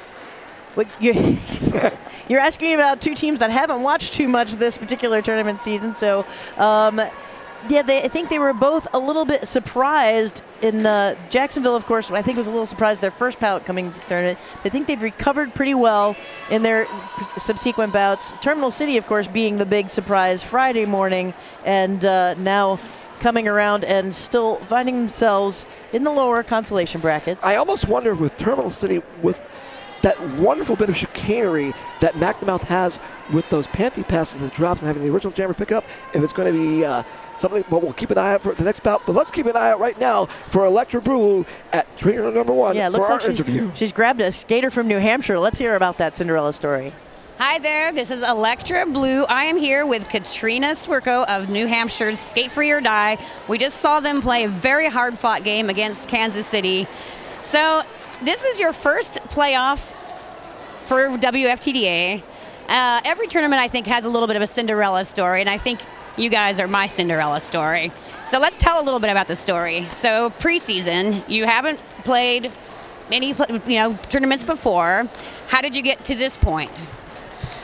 You're asking me about 2 teams that haven't watched too much this particular tournament season, so I think they were both a little bit surprised in Jacksonville, of course. I think was a little surprised their first bout coming to the tournament. I think they've recovered pretty well in their subsequent bouts. Terminal City, of course, being the big surprise Friday morning, and now coming around and still finding themselves in the lower consolation brackets. I almost wonder with Terminal City, with that wonderful bit of chicanery that McNamouth has with those panty passes and the drops and having the original jammer pick up, if it's going to be something, but we'll keep an eye out for the next bout. But let's keep an eye out right now for Electra Brulu at trainer number 1 for our interview. She's grabbed a skater from New Hampshire. Let's hear about that Cinderella story. Hi there, this is Electra Blue. I am here with Katrina Swerko of New Hampshire's Skate For Your Die. We just saw them play a very hard-fought game against Kansas City. So this is your first playoff for WFTDA. Every tournament, I think, has a little bit of a Cinderella story, and I think you guys are my Cinderella story. So let's tell a little bit about the story. So preseason, you haven't played any tournaments before. How did you get to this point?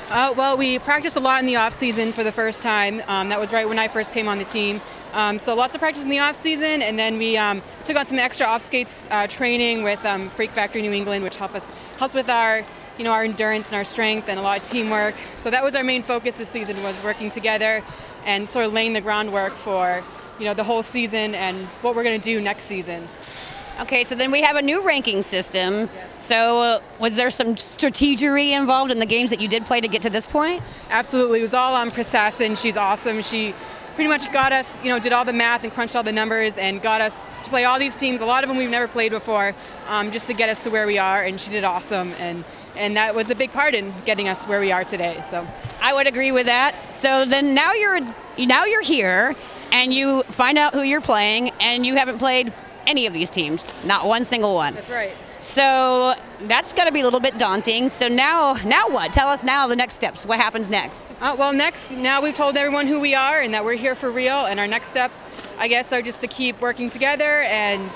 Well, we practiced a lot in the off season for the first time. That was right when I first came on the team. So lots of practice in the off season, and then we took on some extra off skates training with Freak Factory New England, which helped with our our endurance and our strength and a lot of teamwork. So that was our main focus this season, was working together and sort of laying the groundwork for the whole season and what we're going to do next season. Okay, so then we have a new ranking system. So was there some strategery involved in the games that you did play to get to this point? Absolutely. It was all on Prasassin. She's awesome. She pretty much got us, did all the math and crunched all the numbers and got us to play all these teams, a lot of them we've never played before, just to get us to where we are, and she did awesome. And that was a big part in getting us where we are today. So I would agree with that. So then now you're here and you find out who you're playing, and you haven't played any of these teams, not one single one. That's right. So that's got to be a little bit daunting. So now what? Tell us now the next steps. What happens next? Well, now we've told everyone who we are and that we're here for real, and our next steps, I guess, are just to keep working together and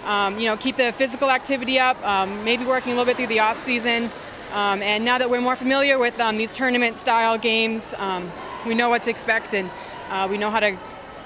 keep the physical activity up, maybe working a little bit through the off season. And now that we're more familiar with these tournament style games, we know what to expect, and we know how to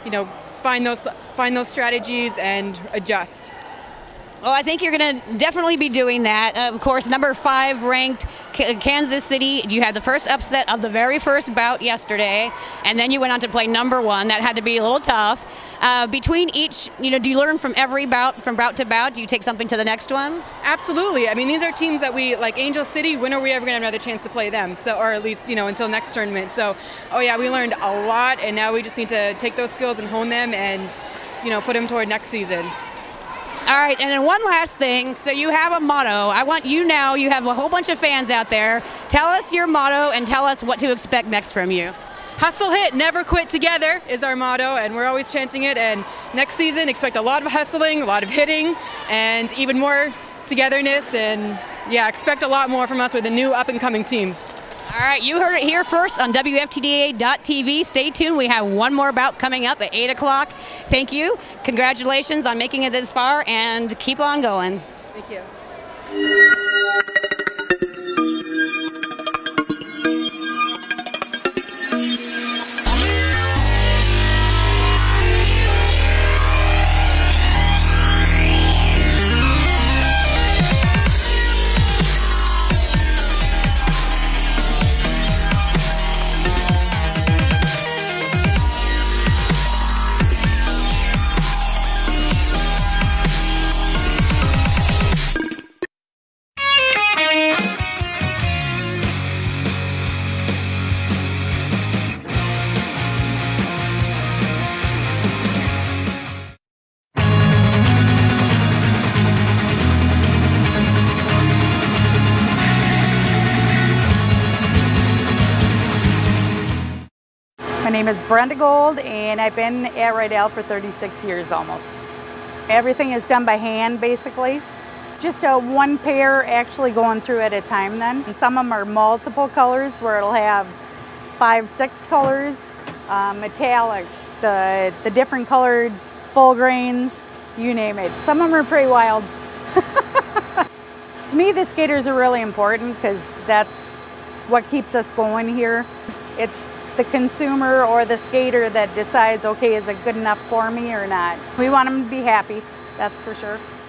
find those strategies and adjust. Well, I think you're going to definitely be doing that. Of course, number 5 ranked Kansas City. You had the first upset of the very first bout yesterday, and then you went on to play number 1. That had to be a little tough. Between each, do you learn from every bout, from bout to bout? Do you take something to the next one? Absolutely. I mean, these are teams that we, like Angel City, when are we ever going to have another chance to play them? So, or at least, until next tournament. So, oh yeah, we learned a lot, and now we just need to take those skills and hone them and, put them toward next season. All right, and then one last thing. So you have a motto. I want you have a whole bunch of fans out there. Tell us your motto and tell us what to expect next from you. Hustle, hit, never quit together is our motto, and we're always chanting it. And next season, expect a lot of hustling, a lot of hitting, and even more togetherness. And yeah, expect a lot more from us with a new up-and-coming team. All right, you heard it here first on WFTDA.tv. Stay tuned. We have one more bout coming up at 8 o'clock. Thank you. Congratulations on making it this far, and keep on going. Thank you. My name is Brenda Gold, and I've been at Rydell for 36 years almost. Everything is done by hand, basically. Just one pair actually going through at a time then. And some of them are multiple colors where it'll have 5, 6 colors, metallics, the different colored full grains, you name it. Some of them are pretty wild. To me, the skaters are really important because that's what keeps us going here. It's the consumer or the skater that decides, okay, is it good enough for me or not? We want them to be happy, that's for sure.